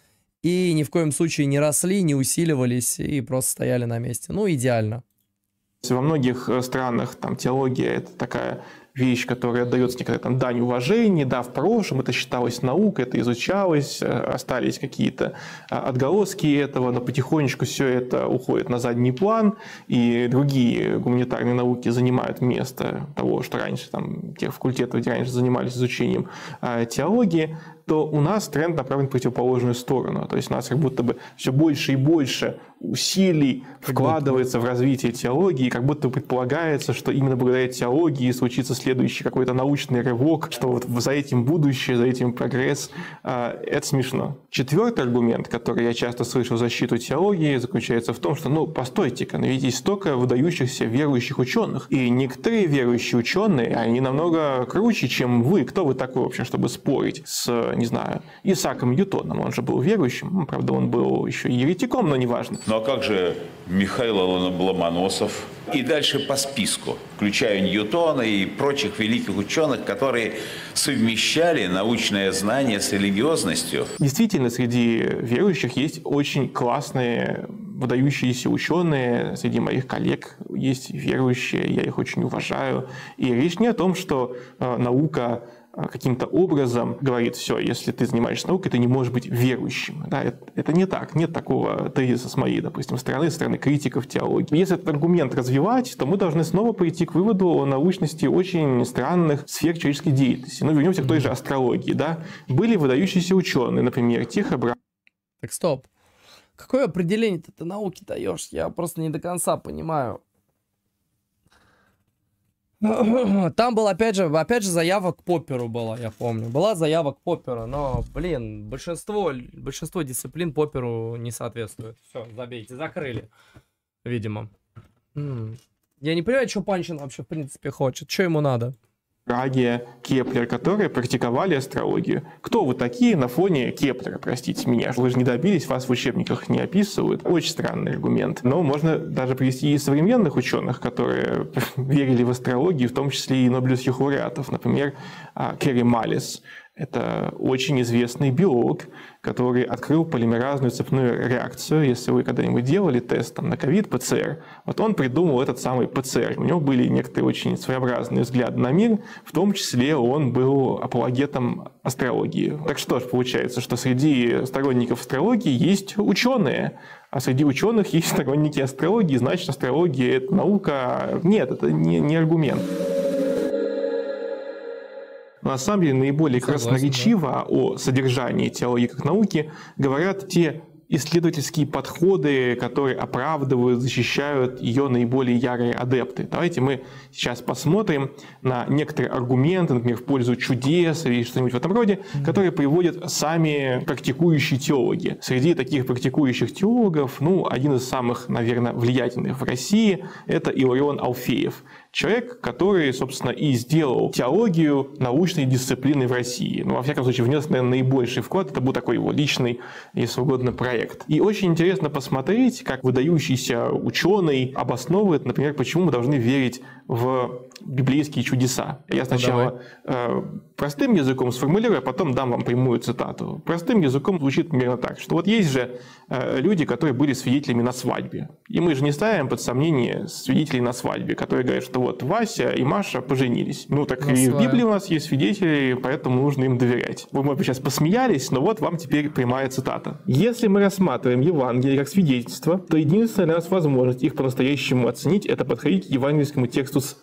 и ни в коем случае не росли, не усиливались и просто стояли на месте. Ну, идеально. Во многих странах там теология – это такая вещь, которая дается некоторая там дань уважения, да, в прошлом это считалось наукой, это изучалось, остались какие-то отголоски этого, но потихонечку все это уходит на задний план, и другие гуманитарные науки занимают место того, что раньше, там, тех факультетов, где раньше занимались изучением теологии, то у нас тренд направлен в противоположную сторону. То есть у нас как будто бы все больше и больше усилий вкладывается в развитие теологии, как будто предполагается, что именно благодаря теологии случится следующий какой-то научный рывок, что вот за этим будущее, за этим прогресс. Это смешно. Четвертый аргумент, который я часто слышу в защиту теологии, заключается в том, что, ну, постойте-ка, но ведь есть столько выдающихся верующих ученых, и некоторые верующие ученые, они намного круче, чем вы. Кто вы такой вообще, чтобы спорить с, не знаю, Исааком Ньютоном? Он же был верующим, правда, он был еще и еретиком, но неважно. Ну а как же Михаил Ломоносов? И дальше по списку, включая Ньютона и прочих великих ученых, которые совмещали научное знание с религиозностью. Действительно, среди верующих есть очень классные, выдающиеся ученые. Среди моих коллег есть верующие, я их очень уважаю. И речь не о том, что наука каким-то образом говорит: все, если ты занимаешься наукой, ты не можешь быть верующим. Да, это не так. Нет такого тезиса с моей, допустим, стороны критиков теологии. Если этот аргумент развивать, то мы должны снова прийти к выводу о научности очень странных сфер человеческой деятельности. Ну, вернемся к той же астрологии. Да? Были выдающиеся ученые, например, Тихо Браун. Так, стоп. Какое определение ты науки даешь? Я просто не до конца понимаю. Там был, опять же, заява к Попперу была, я помню. Была заява к Попперу, но, блин, большинство дисциплин Попперу не соответствует. Все, забейте, закрыли, видимо. Я не понимаю, что Панчин вообще, в принципе, хочет. Что ему надо? Праге, Кеплер, которые практиковали астрологию. Кто вы такие на фоне Кеплера, простите меня? Вы же не добились, вас в учебниках не описывают. Очень странный аргумент. Но можно даже привести и современных ученых, которые верили в астрологию, в том числе и нобелевских лауреатов. Например, Керри Маллис. Это очень известный биолог, который открыл полимеразную цепную реакцию. Если вы когда-нибудь делали тест там, на ковид, ПЦР, вот он придумал этот самый ПЦР. У него были некоторые очень своеобразные взгляды на мир, в том числе он был апологетом астрологии. Так что ж, получается, что среди сторонников астрологии есть ученые, а среди ученых есть сторонники астрологии, значит, астрология – это наука. Нет, это не аргумент. Но на самом деле наиболее красноречиво о содержании теологии как науки говорят те исследовательские подходы, которые оправдывают, защищают ее наиболее ярые адепты. Давайте мы сейчас посмотрим на некоторые аргументы, например, в пользу чудес или что-нибудь в этом роде, которые приводят сами практикующие теологи. Среди таких практикующих теологов, один из самых, наверное, влиятельных в России – это Иларион Алфеев. Человек, который, собственно, и сделал теологию научной дисциплины в России. Во всяком случае, внес, наверное, наибольший вклад. Это был такой его личный, если угодно, проект. И очень интересно посмотреть, как выдающийся ученый обосновывает, например, почему мы должны верить в библейские чудеса. Я сначала простым языком сформулирую, а потом дам вам прямую цитату. Простым языком звучит примерно так, что вот есть же люди, которые были свидетелями на свадьбе. И мы же не ставим под сомнение свидетелей на свадьбе, которые говорят, что вот Вася и Маша поженились. Так и в Библии у нас есть свидетели, поэтому нужно им доверять. Вы, может быть, сейчас посмеялись, но вот вам теперь прямая цитата. Если мы рассматриваем Евангелие как свидетельство, то единственная для нас возможность их по-настоящему оценить – это подходить к евангельскому тексту с доверием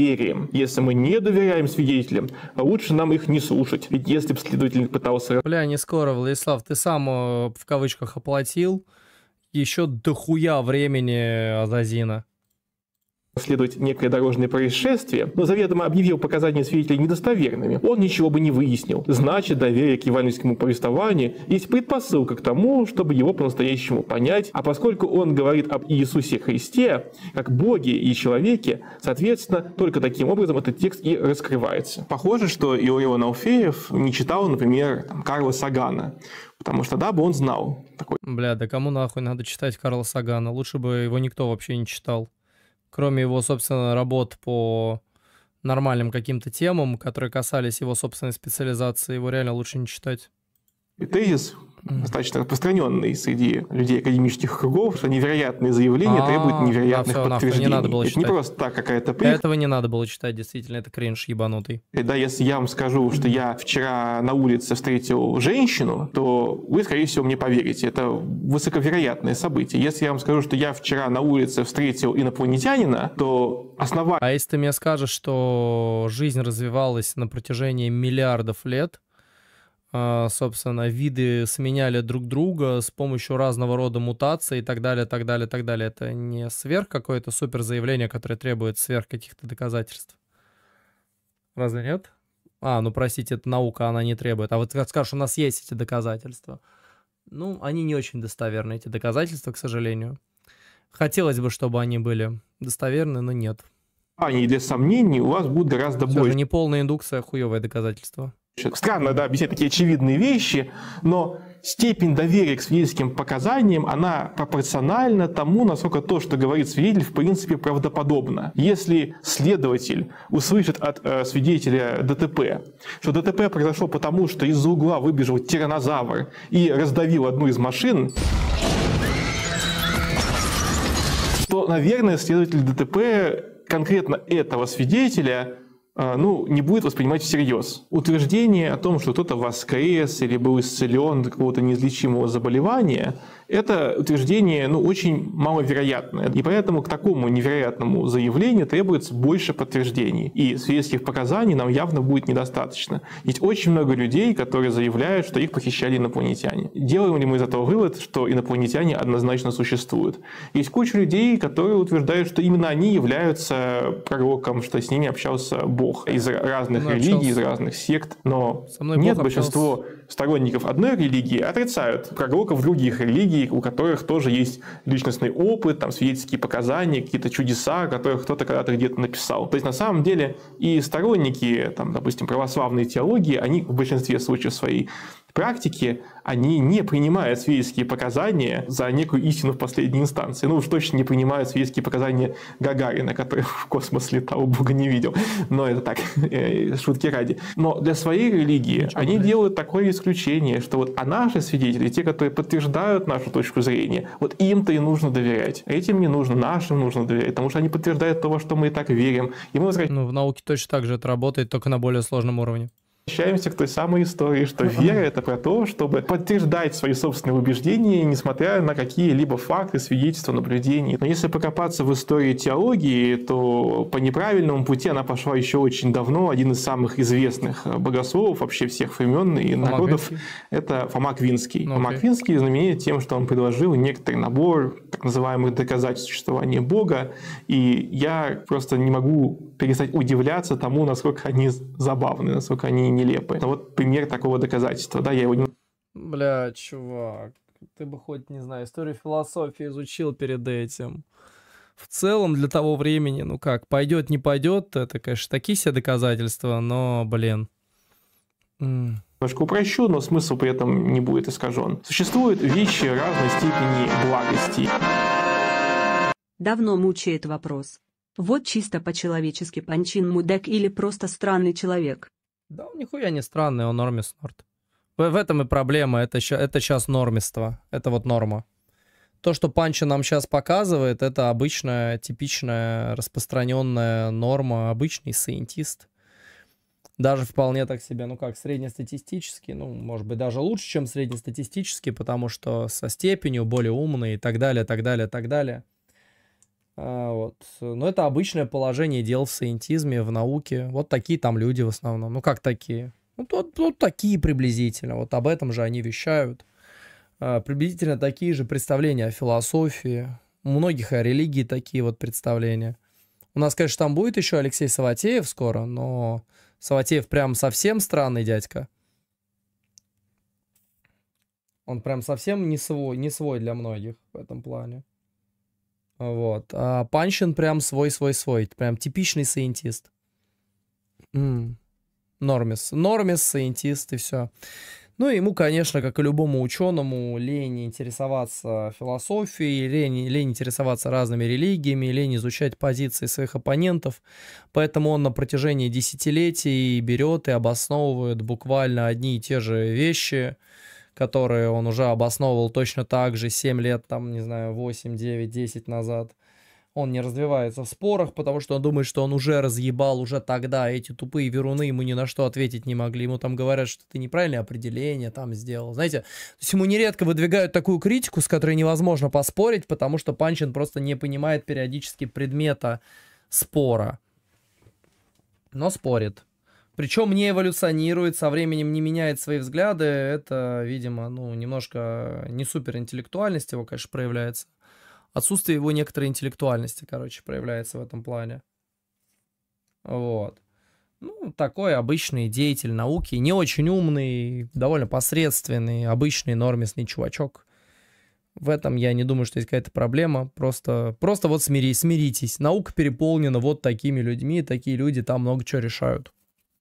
доверием. Если мы не доверяем свидетелям, лучше нам их не слушать. Ведь если бы следователь пытался... Бля, не скоро, Владислав, ты сам в кавычках оплатил еще дохуя времени Азазина. Расследовать некое дорожное происшествие, но заведомо объявил показания свидетелей недостоверными, он ничего бы не выяснил. Значит, доверие к евангельскому повествованию есть предпосылка к тому, чтобы его по-настоящему понять, а поскольку он говорит об Иисусе Христе, как Боге и человеке, соответственно, только таким образом этот текст и раскрывается. Похоже, что Иларион Алфеев не читал, например, Карла Сагана, потому что да бы он знал такой. Бля, да кому нахуй надо читать Карла Сагана? Лучше бы его никто вообще не читал. Кроме его, собственно, работ по нормальным каким-то темам, которые касались его собственной специализации, его реально лучше не читать. И тезис достаточно распространенный среди людей академических кругов, что невероятные заявления требуют невероятных подтверждений. Не надо было это читать. не просто так какая-то Этого не надо было читать, действительно, это кринж ебанутый. И да, если я вам скажу, что я вчера на улице встретил женщину, то вы, скорее всего, мне поверите. Это высоковероятное событие. Если я вам скажу, что я вчера на улице встретил инопланетянина, то основание... А если ты мне скажешь, что жизнь развивалась на протяжении миллиардов лет, собственно, виды сменяли друг друга с помощью разного рода мутаций и так далее, так далее, так далее. Это не сверх какое-то супер заявление, которое требует сверх каких-то доказательств. Разве нет? Ну простите, это наука, она не требует. А вот как скажешь, у нас есть эти доказательства. Ну, они не очень достоверны, эти доказательства, к сожалению. Хотелось бы, чтобы они были достоверны, но нет. И для сомнений у вас будет гораздо больше. Все же неполная индукция, хуевое доказательство. Странно, да, объяснять такие очевидные вещи, но степень доверия к свидетельским показаниям, она пропорциональна тому, насколько то, что говорит свидетель, в принципе, правдоподобно. Если следователь услышит от свидетеля ДТП, что ДТП произошло потому, что из-за угла выбежал тираннозавр и раздавил одну из машин, то, наверное, следователь ДТП конкретно этого свидетеля не будет воспринимать всерьез. Утверждение о том, что кто-то воскрес или был исцелен от какого-то неизлечимого заболевания, это утверждение очень маловероятное. И поэтому к такому невероятному заявлению требуется больше подтверждений. И свидетельских показаний нам явно будет недостаточно. Есть очень много людей, которые заявляют, что их похищали инопланетяне. Делаем ли мы из этого вывод, что инопланетяне однозначно существуют? Есть куча людей, которые утверждают, что именно они являются пророком, что с ними общался Бог из разных религий, из разных сект. Но нет, большинство сторонников одной религии отрицают пророков других религий, у которых тоже есть личностный опыт, там, свидетельские показания, какие-то чудеса, о которых кто-то когда-то где-то написал. То есть, на самом деле, и сторонники, там, допустим, православной теологии, они в большинстве случаев своей практики, они не принимают свидетельские показания за некую истину в последней инстанции. Уж точно не принимают свидетельские показания Гагарина, который в космос летал, Бога не видел. Но это так, шутки ради. Но для своей религии они делают такое исключение, что наши свидетели, те, которые подтверждают нашу точку зрения, им-то и нужно доверять. Этим не нужно, нашим нужно доверять, потому что они подтверждают то, во что мы и так верим. И мы в науке точно так же это работает, только на более сложном уровне. Возвращаемся к той самой истории, что вера – это про то, чтобы подтверждать свои собственные убеждения, несмотря на какие-либо факты, свидетельства, наблюдения. Но если покопаться в истории теологии, то по неправильному пути она пошла еще очень давно. Один из самых известных богословов вообще всех времен и народов – это Фома Аквинский. Фома Аквинский знаменит тем, что он предложил некоторый набор так называемых доказательств существования Бога. И я просто не могу перестать удивляться тому, насколько они забавны, насколько они нелепые. Это пример такого доказательства. Да, я его не... Бля, чувак, ты бы хоть, не знаю, историю философии изучил перед этим. В целом, для того времени, пойдет, не пойдет, это, конечно, такие себе доказательства, но, блин. Немножко упрощу, но смысл при этом не будет искажен. Существуют вещи разной степени благости. Давно мучает вопрос. Вот чисто по-человечески Панчин мудак или просто странный человек? Да он нихуя не странный, он нормист. В этом и проблема, это сейчас нормиство, это норма. То, что Панчин нам сейчас показывает, это обычная, типичная, распространенная норма, обычный сcientist. Даже вполне так себе, среднестатистический, может быть, даже лучше, чем среднестатистический, потому что со степенью более умный и так далее, так далее, так далее. Вот. Но это обычное положение дел в сcientism, в науке. Вот такие там люди в основном. Ну, как такие? Ну, вот такие приблизительно. Вот об этом же они вещают. Приблизительно такие же представления о философии. У многих о религии такие вот представления. У нас, конечно, там будет еще Алексей Саватеев скоро, но Саватеев прям совсем странный дядька. Он прям совсем не свой для многих в этом плане. Вот. А Панчин прям свой. Прям типичный сcientist. Нормис, scientist и все. Ну, ему, конечно, как и любому ученому, лень интересоваться философией, лень интересоваться разными религиями, лень изучать позиции своих оппонентов. Поэтому он на протяжении десятилетий берет и обосновывает буквально одни и те же вещи, которые он уже обосновывал точно так же 7 лет, там, не знаю, 8, 9, 10 назад. Он не развивается в спорах, потому что он думает, что он уже разъебал уже тогда. Эти тупые веруны ему ни на что ответить не могли. Ему там говорят, что ты неправильное определение там сделал. Знаете, то есть ему нередко выдвигают такую критику, с которой невозможно поспорить, потому что Панчин просто не понимает периодически предмета спора. Но спорит. Причем не эволюционирует, со временем не меняет свои взгляды. Это, видимо, ну, немножко не суперинтеллектуальность его, конечно, проявляется. Отсутствие его некоторой интеллектуальности, короче, проявляется в этом плане. Вот. Ну, такой обычный деятель науки. Не очень умный, довольно посредственный, обычный нормисный чувачок. В этом я не думаю, что есть какая-то проблема. Просто вот смиритесь. Наука переполнена вот такими людьми. Такие люди там много чего решают.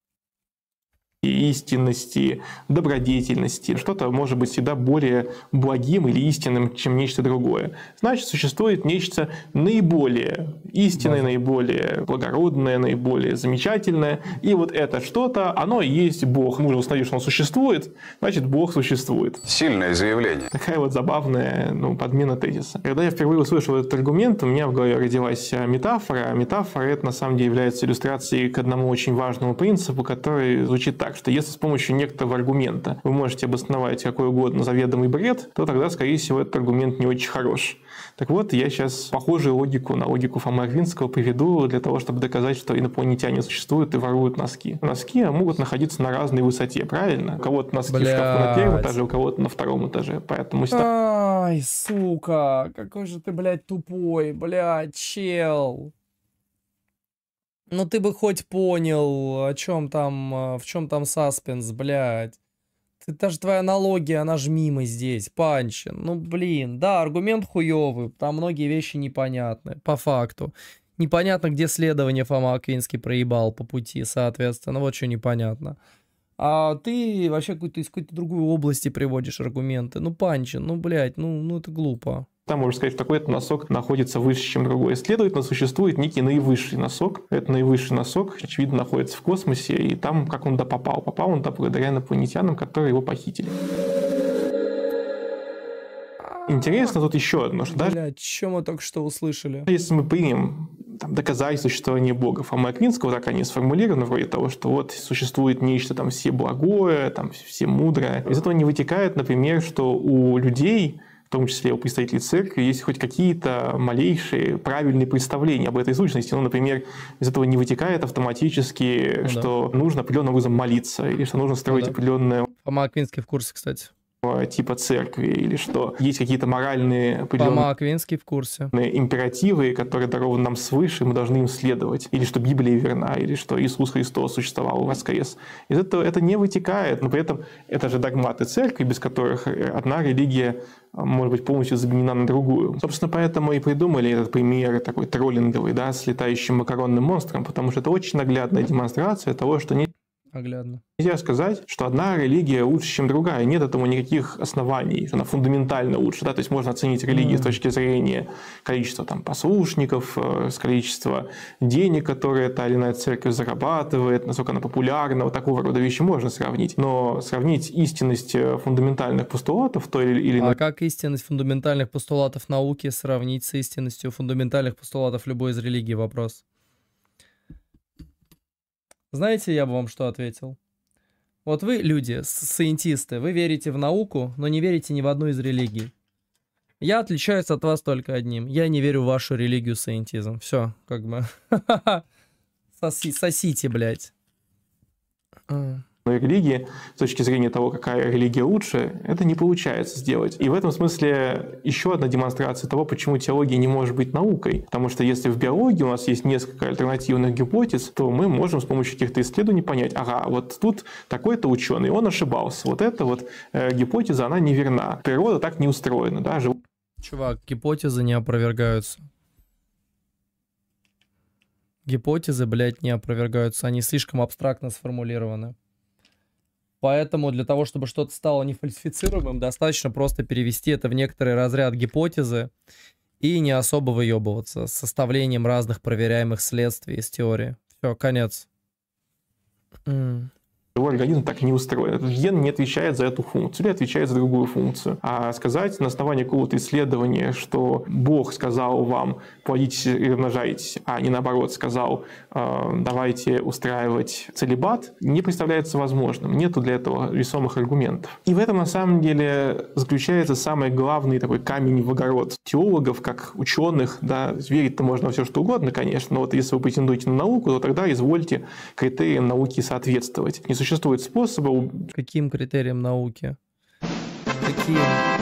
Истинности, добродетельности. Что-то может быть всегда более благим или истинным, чем нечто другое. Значит, существует нечто наиболее истинное, наиболее благородное, наиболее замечательное. И вот это что-то, оно и есть Бог. Мы уже установили, что он существует, значит, Бог существует. Сильное заявление. Такая вот забавная подмена тезиса. Когда я впервые услышал этот аргумент, у меня в голове родилась метафора. Метафора это на самом деле является иллюстрацией к одному очень важному принципу, который звучит так, что если с помощью некоторого аргумента вы можете обосновать какой угодно заведомый бред, то тогда, скорее всего, этот аргумент не очень хорош. Так вот, я сейчас похожую логику на логику Фомы Аквинского приведу для того, чтобы доказать, что инопланетяне существуют и воруют носки. Носки могут находиться на разной высоте, правильно? У кого-то носки в шкафу на первом этаже, у кого-то на втором этаже. Поэтому... Ай, сука, какой же ты, блядь, тупой, блядь, чел. Ну ты бы хоть понял, в чем там саспенс, блядь. Даже твоя аналогия, она ж мимо здесь, Панчин. Ну, блин, да, аргумент хуёвый, там многие вещи непонятны, по факту. Непонятно, где следование Фома Аквинский проебал по пути, соответственно, вот что непонятно. А ты вообще из какой-то другой области приводишь аргументы. Ну, Панчин, ну, блядь, ну это глупо. Там можно сказать, что такой-то носок находится выше, чем другой. Следовательно, существует некий наивысший носок. Этот наивысший носок, очевидно, находится в космосе, и там, как он туда попал? Попал он туда благодаря инопланетянам, которые его похитили. Интересно тут еще одно, что даже... Блядь, что мы только что услышали? Если мы примем доказать существование Бога Фомы Аквинского, так они сформулированы, вроде того, что вот существует нечто там всеблагое, там всемудрое. Из этого не вытекает, например, что у людей, в том числе у представителей церкви, есть хоть какие-то малейшие правильные представления об этой сущности. Ну, например, из этого не вытекает автоматически, что нужно определенным образом молиться, или что нужно строить определенное... Фома Аквинский в курсе, кстати. Типа церкви, или что есть какие-то моральные Фома Аквинский в курсе. Императивы, которые дарованы нам свыше, мы должны им следовать. Или что Библия верна, или что Иисус Христос существовал и воскрес. Из этого это не вытекает, но при этом это же догматы церкви, без которых одна религия может быть полностью заменена на другую. Собственно, поэтому и придумали этот пример такой троллинговый, да, с летающим макаронным монстром, потому что это очень наглядная демонстрация того, что не... Наглядно. Нельзя сказать, что одна религия лучше, чем другая. Нет этому никаких оснований, что она фундаментально лучше. Да? То есть можно оценить религию с точки зрения количества там, послушников, с количества денег, которые та или иная церковь зарабатывает, насколько она популярна. Вот такого рода вещи можно сравнить. Но сравнить истинность фундаментальных постулатов той или иной... А как истинность фундаментальных постулатов науки сравнить с истинностью фундаментальных постулатов любой из религий? Вопрос. Знаете, я бы вам что ответил? Вот вы, люди, сcientisты, вы верите в науку, но не верите ни в одну из религий. Я отличаюсь от вас только одним. Я не верю в вашу религию саентизм. Все, как бы. Сосите, блядь. Религии, с точки зрения того, какая религия лучше, это не получается сделать. И в этом смысле еще одна демонстрация того, почему теология не может быть наукой. Потому что если в биологии у нас есть несколько альтернативных гипотез, то мы можем с помощью каких-то исследований понять, ага, вот тут такой-то ученый, он ошибался. Вот эта вот гипотеза, она неверна. Природа так не устроена. Да? Чувак, гипотезы не опровергаются. Гипотезы, блядь, не опровергаются. Они слишком абстрактно сформулированы. Поэтому для того, чтобы что-то стало нефальсифицируемым, достаточно просто перевести это в некоторый разряд гипотезы и не особо выебываться с составлением разных проверяемых следствий из теории. Все, конец. Его организм так не устроен. Этот ген не отвечает за эту функцию или отвечает за другую функцию. А сказать на основании какого-то исследования, что Бог сказал вам плодитесь и размножайтесь, а не наоборот сказал давайте устраивать целибат, не представляется возможным. Нету для этого весомых аргументов. И в этом на самом деле заключается самый главный такой камень в огород теологов, как ученых. Да, верить-то можно во все что угодно, конечно, но вот если вы претендуете на науку, то тогда извольте критериям науки соответствовать. Не существует способа... Каким критериям науки? Каким?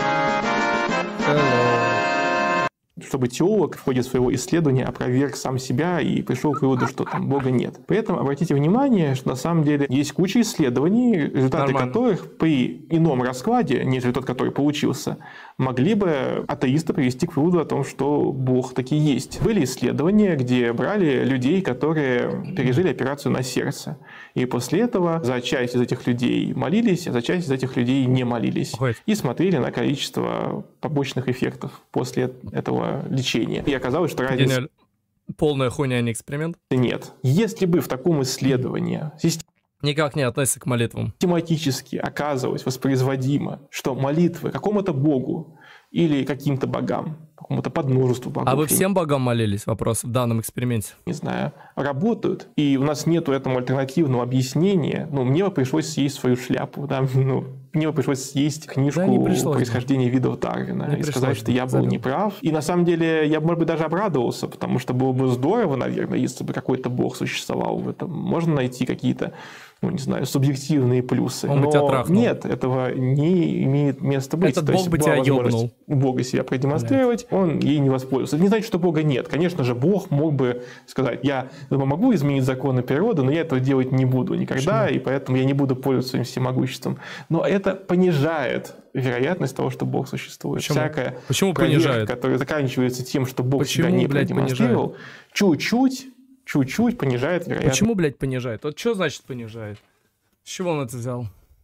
Чтобы теолог в ходе своего исследования опроверг сам себя и пришел к выводу, что там Бога нет. При этом обратите внимание, что на самом деле есть куча исследований, результаты которых при ином раскладе, нежели тот, который получился, могли бы атеисты привести к выводу о том, что Бог таки есть. Были исследования, где брали людей, которые пережили операцию на сердце. И после этого за часть из этих людей молились, а за часть из этих людей не молились. И смотрели на количество побочных эффектов после этого лечения. И оказалось, что разница... Полная хуйня, а не эксперимент? Нет. Если бы в таком исследовании никак не относится к молитвам. Тематически оказывалось воспроизводимо, что молитвы какому-то богу или каким-то богам, какому-то подмножеству богов. А вы всем богам молились? Вопрос в данном эксперименте. Не знаю. Работают. И у нас нету этому альтернативного объяснения. Ну, мне бы пришлось съесть свою шляпу. Да? Ну, мне бы пришлось съесть книжку «Происхождение видов Дарвина» и сказать, что я был неправ. И на самом деле я бы, может быть, даже обрадовался, потому что было бы здорово, наверное, если бы какой-то бог существовал в этом. Можно найти какие-то, ну, не знаю, субъективные плюсы. Он бы тебя трахнул. Нет, этого не имеет места быть. Этот бог бы тебя ёбнул. У Бога себя продемонстрировать, он ей не воспользовался. Это не значит, что Бога нет. Конечно же, Бог мог бы сказать, я могу изменить законы природы, но я этого делать не буду никогда, и поэтому я не буду пользоваться своим всемогуществом. Но это понижает вероятность того, что Бог существует. Почему? Всякая Почему проверка, понижает? которая заканчивается тем, что Бог себя не продемонстрировал, чуть-чуть понижает вероятность. Почему, блядь, понижает? Вот что значит понижает? С чего он это взял?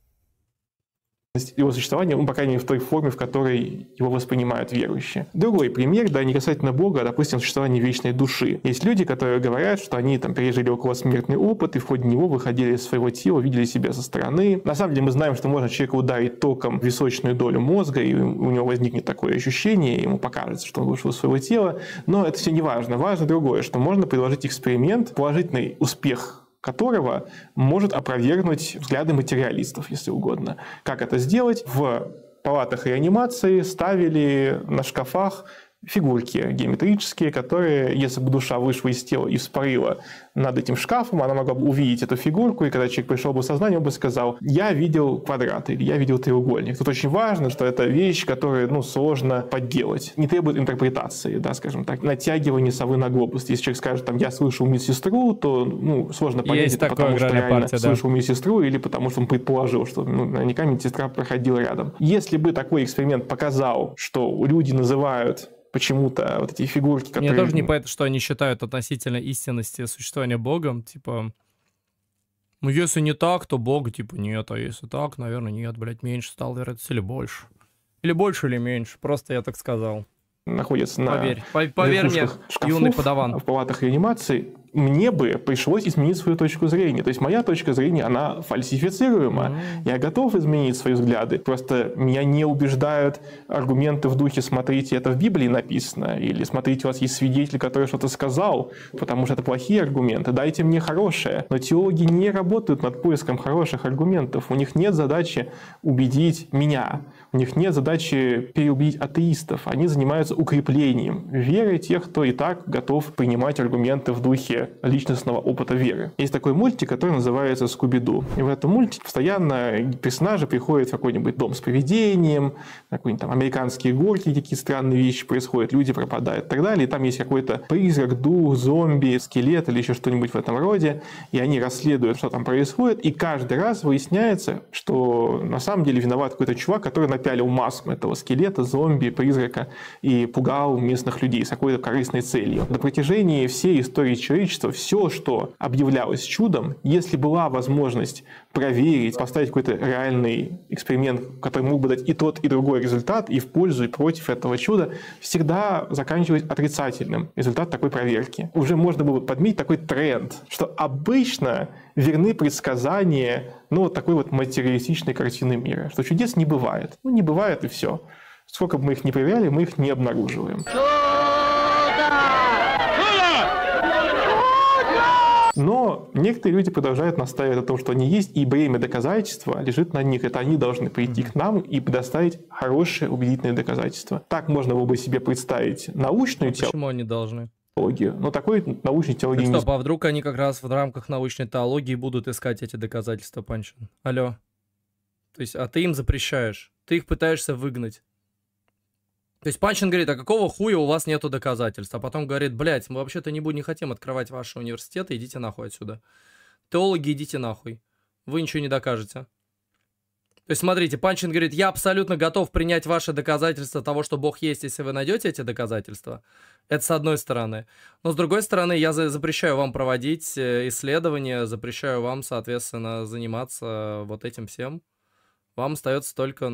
Его существование, по крайней мере, в той форме, в которой его воспринимают верующие. Другой пример, да, не касательно Бога, а, допустим, существование вечной души. Есть люди, которые говорят, что они там пережили околосмертный опыт, и в ходе него выходили из своего тела, видели себя со стороны. На самом деле мы знаем, что можно человека ударить током в височную долю мозга, и у него возникнет такое ощущение, ему покажется, что он вышел из своего тела. Но это все не важно. Важно другое, что можно предложить эксперимент, положительный успех которого может опровергнуть взгляды материалистов, если угодно. Как это сделать? В палатах реанимации ставили на шкафах фигурки геометрические, которые, если бы душа вышла из тела и вспарила над этим шкафом, она могла бы увидеть эту фигурку, и когда человек пришел бы в сознание, он бы сказал, я видел квадрат или я видел треугольник. Тут очень важно, что это вещь, которую сложно подделать, не требует интерпретации, да, скажем так, натягивания совы на глобус. Если человек скажет, я слышал медсестру, то сложно понять, это потому что реально слышал медсестру или потому что он предположил, что наверняка медсестра проходила рядом. Если бы такой эксперимент показал, что люди называют почему-то вот эти фигурки, которые... Мне тоже не понятно, что они считают относительно истинности существования Бога. Типа, если не так, то Бога, типа, нет. А если так, наверное, нет, блядь, меньше стал вероятность или больше. Или больше, или меньше. Просто я так сказал. Находятся поверь мне, шкафов, юный подаван. в палатах реанимации, мне бы пришлось изменить свою точку зрения. То есть моя точка зрения, она фальсифицируема. Я готов изменить свои взгляды. Просто меня не убеждают аргументы в духе «смотрите, это в Библии написано», или «смотрите, у вас есть свидетель, который что-то сказал», потому что это плохие аргументы. Дайте мне хорошее. Но теологи не работают над поиском хороших аргументов. У них нет задачи убедить меня. У них нет задачи переубедить атеистов. Они занимаются укреплением веры тех, кто и так готов принимать аргументы в духе личностного опыта веры. Есть такой мультик, который называется «Скуби-Ду». И в этом мультике постоянно персонажи приходят в какой-нибудь дом с привидением, какие-нибудь там американские горки, какие странные вещи происходят, люди пропадают и так далее. И там есть какой-то призрак, дух, зомби, скелет или еще что-нибудь в этом роде. И они расследуют, что там происходит. И каждый раз выясняется, что на самом деле виноват какой-то чувак, который напялил маску этого скелета, зомби, призрака и пугал местных людей с какой-то корыстной целью. На протяжении всей истории человечества все, что объявлялось чудом, если была возможность проверить, поставить какой-то реальный эксперимент, который мог бы дать и тот, и другой результат, и в пользу, и против этого чуда, всегда заканчивалось отрицательным. Результат такой проверки. Уже можно было подметить такой тренд, что обычно верны предсказания, вот такой вот материалистичной картины мира, что чудес не бывает. Не бывает и все. Сколько бы мы их не проверяли, мы их не обнаруживаем. Но некоторые люди продолжают настаивать на том, что они есть, и бремя доказательства лежит на них. Это они должны прийти к нам и предоставить хорошие, убедительные доказательства. Так можно было бы себе представить научную теорию. Почему они должны? Но такой научной теологии Стоп, а вдруг они как раз в рамках научной теологии будут искать эти доказательства, Панчин? Алло. То есть, а ты им запрещаешь. Ты их пытаешься выгнать. То есть Панчин говорит, а какого хуя у вас нету доказательств? А потом говорит, блядь, мы вообще-то не хотим открывать ваши университеты, идите нахуй отсюда. Теологи, идите нахуй. Вы ничего не докажете. То есть смотрите, Панчин говорит, я абсолютно готов принять ваши доказательства того, что Бог есть, если вы найдете эти доказательства. Это с одной стороны. Но с другой стороны, я запрещаю вам проводить исследования, запрещаю вам, соответственно, заниматься вот этим всем. Вам остается только,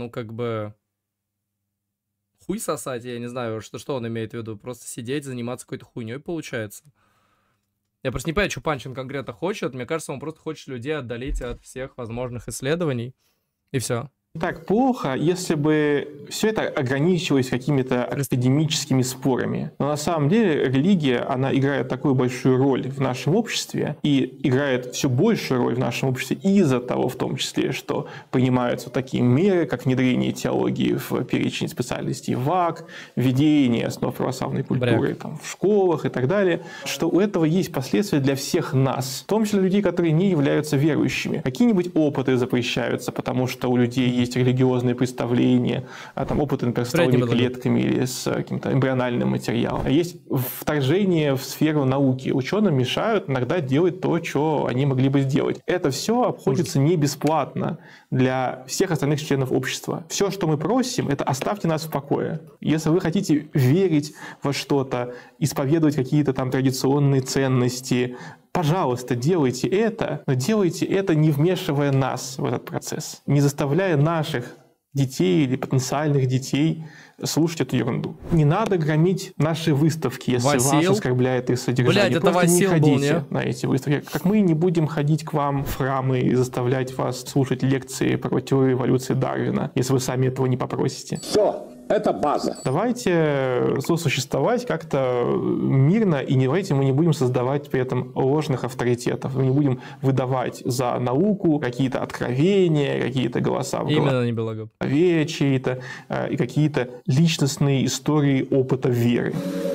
хуй сосать, я не знаю, что он имеет в виду. Просто сидеть, заниматься какой-то хуйней получается. Я просто не понимаю, что Панчин конкретно хочет. Мне кажется, он просто хочет людей отдалить от всех возможных исследований. И все. Так плохо, если бы все это ограничивалось какими-то академическими спорами. Но на самом деле религия, она играет такую большую роль в нашем обществе и играет все большую роль в нашем обществе из-за того, в том числе, что принимаются такие меры, как внедрение теологии в перечень специальностей ВАК, введение основ православной культуры в школах и так далее, что у этого есть последствия для всех нас, в том числе людей, которые не являются верующими. Какие-нибудь опыты запрещаются, потому что у людей есть религиозные представления, опыты, например, с стволовыми клетками или с каким-то эмбриональным материалом. Есть вторжение в сферу науки. Ученым мешают иногда делать то, что они могли бы сделать. Это все обходится не бесплатно для всех остальных членов общества. Все, что мы просим, это оставьте нас в покое. Если вы хотите верить во что-то, исповедовать какие-то традиционные ценности, пожалуйста, делайте это, но делайте это, не вмешивая нас в этот процесс, не заставляя наших детей или потенциальных детей слушать эту ерунду. Не надо громить наши выставки, если вас оскорбляет их содержание. Блядь, просто это не ходите был, на эти выставки. Как мы не будем ходить к вам в храмы и заставлять вас слушать лекции про теорию эволюции Дарвина, если вы сами этого не попросите. Все. Это база. Давайте сосуществовать как-то мирно, и давайте мы не будем создавать при этом ложных авторитетов. Мы не будем выдавать за науку какие-то откровения, какие-то голоса в голове чьи-то, и какие-то личностные истории опыта веры.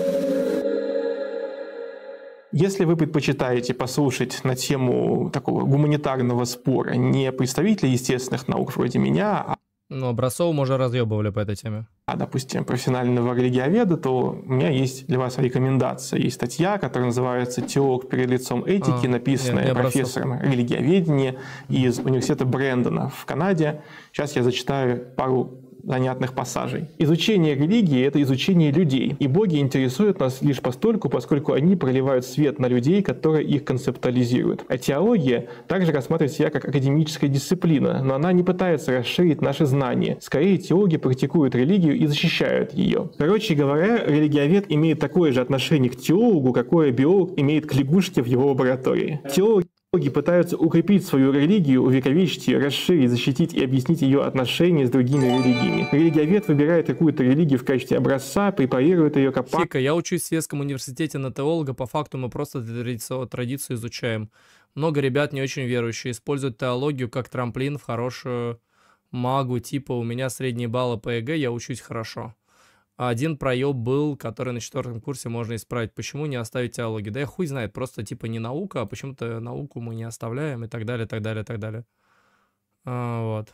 Если вы предпочитаете послушать на тему такого гуманитарного спора не представителей естественных наук вроде меня, Образцова мы уже разъебывали по этой теме. Допустим, профессионального религиоведа, то у меня есть для вас рекомендация. Есть статья, которая называется «Теолог перед лицом этики», написанная профессором религиоведения из университета Брэндона в Канаде. Сейчас я зачитаю пару занятных пассажей. Изучение религии – это изучение людей, и боги интересуют нас лишь постольку, поскольку они проливают свет на людей, которые их концептуализируют. А теология также рассматривает себя как академическая дисциплина, но она не пытается расширить наши знания. Скорее, теологи практикуют религию и защищают ее. Короче говоря, религиовед имеет такое же отношение к теологу, какое биолог имеет к лягушке в его лаборатории. Теологи пытаются укрепить свою религию, увековечить ее, расширить, защитить и объяснить ее отношения с другими религиями. Религиовед выбирает какую-то религию в качестве образца, препарирует ее как... Фика, я учусь в Светском университете на теолога, по факту мы просто традицию изучаем. Много ребят не очень верующие, используют теологию как трамплин в хорошую магу, типа у меня средние баллы по ЕГЭ, я учусь хорошо. Один проеб был, который на 4-м курсе можно исправить. Почему не оставить теологию? Да я хуй знает, просто типа не наука, а почему-то науку мы не оставляем и так далее, так далее, так далее. Вот.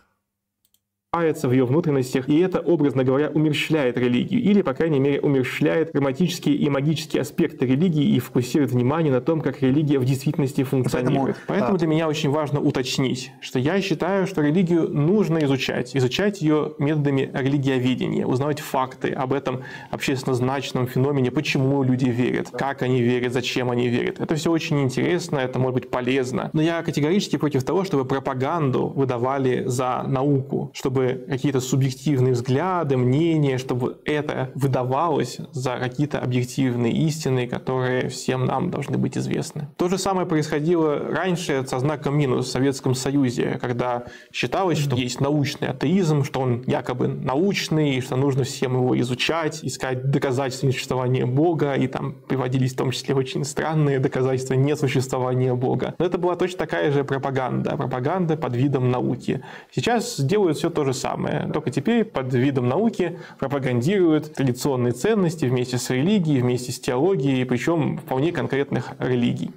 В ее внутренностях, и это, образно говоря, умерщвляет религию, или, по крайней мере, умерщвляет грамматические и магические аспекты религии и фокусирует внимание на том, как религия в действительности функционирует. Поэтому для меня очень важно уточнить, что я считаю, что религию нужно изучать ее методами религиоведения, узнавать факты об этом общественно значимом феномене, почему люди верят, как они верят, зачем они верят. Это все очень интересно, это может быть полезно, но я категорически против того, чтобы пропаганду выдавали за науку, чтобы какие-то субъективные взгляды, мнения, чтобы это выдавалось за какие-то объективные истины, которые всем нам должны быть известны. То же самое происходило раньше со знаком минус в Советском Союзе, когда считалось, что есть научный атеизм, что он якобы научный, и что нужно всем его изучать, искать доказательства существования Бога, и там приводились в том числе очень странные доказательства несуществования Бога. Но это была точно такая же пропаганда под видом науки. Сейчас делают все то же самое, только теперь под видом науки пропагандируют традиционные ценности вместе с религией, вместе с теологией, причем вполне конкретных религий.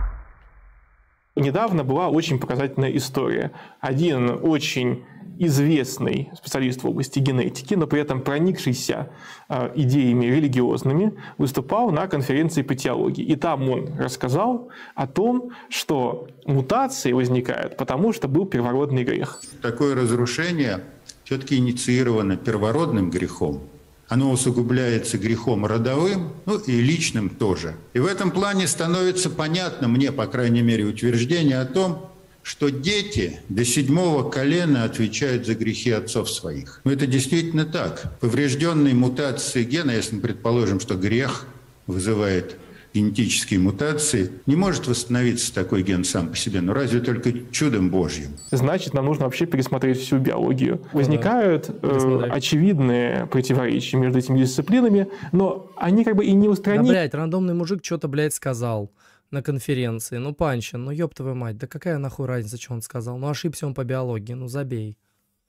Недавно была очень показательная история. Один очень известный специалист в области генетики, но при этом проникшийся идеями религиозными, выступал на конференции по теологии. И там он рассказал о том, что мутации возникают, потому что был первородный грех. Такое разрушение все-таки инициировано первородным грехом. Оно усугубляется грехом родовым, и личным тоже. И в этом плане становится понятно, мне, по крайней мере, утверждение о том, что дети до 7-го колена отвечают за грехи отцов своих. Но это действительно так. Поврежденные мутации гена, если мы предположим, что грех вызывает генетические мутации, не может восстановиться такой ген сам по себе, но разве только чудом Божьим. Значит, нам нужно вообще пересмотреть всю биологию. Возникают очевидные противоречия между этими дисциплинами, но они как бы и не устранить. Да, блядь, рандомный мужик что-то, блядь, сказал на конференции. Ну, Панчин, ну ёб твою мать, да какая нахуй разница, что он сказал? Ну, ошибся он по биологии, ну, забей.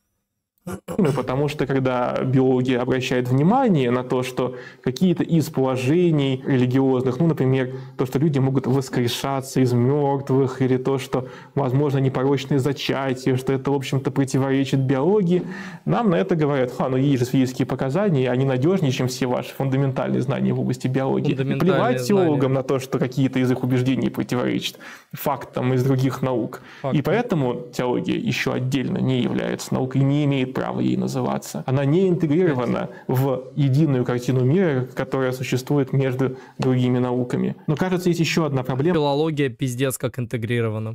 Потому что когда биологи обращают внимание на то, что какие-то из положений религиозных, например, то, что люди могут воскрешаться из мертвых, или то, что возможно непорочное зачатие, что это, в общем-то, противоречит биологии, нам на это говорят: есть же физические показания, и они надежнее, чем все ваши фундаментальные знания в области биологии. Плевать теологам на то, что какие-то из их убеждений противоречат фактам из других наук. И поэтому теология еще отдельно не является наукой, не имеет права ей называться. Она не интегрирована в единую картину мира, которая существует между другими науками. Но, кажется, есть еще одна проблема. Филология пиздец как интегрирована.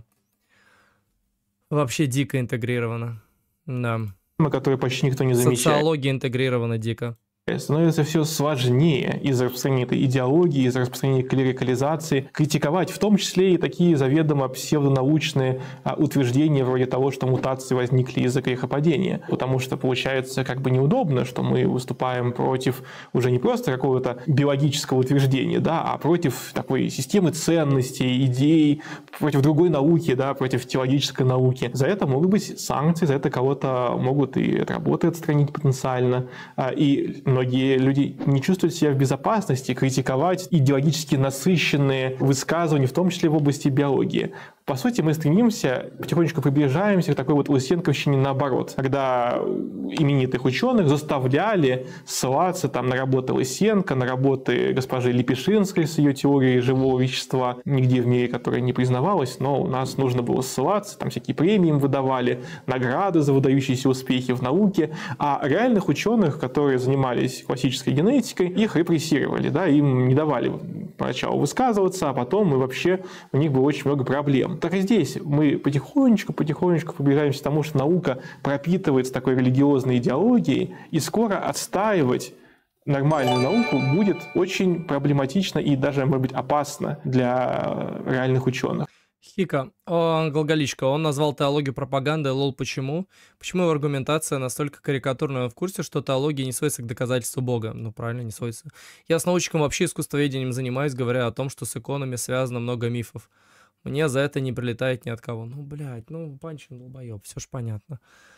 Вообще дико интегрирована. Да. Которую почти никто не замечает. Социология интегрирована дико. Становится все сложнее из-за распространения этой идеологии, из-за распространения клерикализации, критиковать в том числе и такие заведомо псевдонаучные утверждения вроде того, что мутации возникли из-за грехопадения. Потому что получается как бы неудобно, что мы выступаем против уже не просто какого-то биологического утверждения, а против такой системы ценностей, идей, против другой науки, против теологической науки. За это могут быть санкции, за это кого-то могут и от работы отстранить потенциально. И многие люди не чувствуют себя в безопасности критиковать идеологически насыщенные высказывания, в том числе в области биологии. По сути, мы стремимся, потихонечку приближаемся к такой вот лысенковщине наоборот, когда именитых ученых заставляли ссылаться там на работы Лысенко, на работы госпожи Лепешинской с ее теорией живого вещества, нигде в мире которая не признавалась, но у нас нужно было ссылаться, там всякие премии им выдавали, награды за выдающиеся успехи в науке, а реальных ученых, которые занимались классической генетикой, их репрессировали, да, им не давали поначалу высказываться, а потом вообще у них было очень много проблем. Так и здесь мы потихонечку приближаемся к тому, что наука пропитывается такой религиозной идеологией, и скоро отстаивать нормальную науку будет очень проблематично и даже, может быть, опасно для реальных ученых. Хика, Глаголичка, он назвал теологию пропагандой, лол, почему? Почему его аргументация настолько карикатурная? Он в курсе, что теология не сводится к доказательству Бога? Ну, правильно, не сводится. Я с научником вообще искусствоведением занимаюсь, говоря о том, что с иконами связано много мифов. Мне за это не прилетает ни от кого. Ну, блядь, ну, Панчин долбоеб, все ж понятно.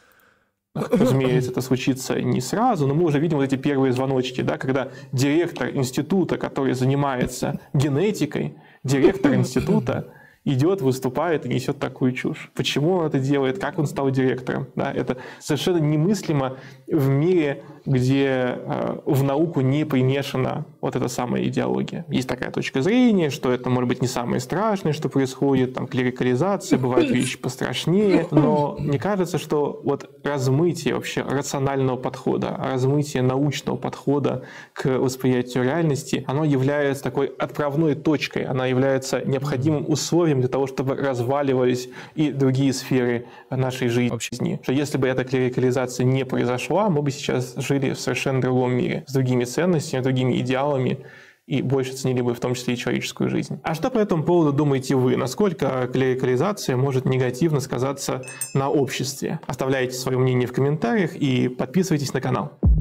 Разумеется, это случится не сразу, но мы уже видим вот эти первые звоночки, да, когда директор института, который занимается генетикой, директор института идет, выступает и несет такую чушь. Почему он это делает, как он стал директором? Да, это совершенно немыслимо в мире, где в науку не примешана вот эта самая идеология. Есть такая точка зрения, что это может быть не самое страшное, что происходит, там клерикализация, бывают вещи пострашнее, но мне кажется, что вот размытие вообще рационального подхода, размытие научного подхода к восприятию реальности, оно является такой отправной точкой, она является необходимым условием для того, чтобы разваливались и другие сферы нашей жизни. Что если бы эта клерикализация не произошла, мы бы сейчас жили в совершенно другом мире, с другими ценностями, другими идеалами, и больше ценили бы в том числе и человеческую жизнь. А что по этому поводу думаете вы? Насколько клерикализация может негативно сказаться на обществе? Оставляйте свое мнение в комментариях и подписывайтесь на канал.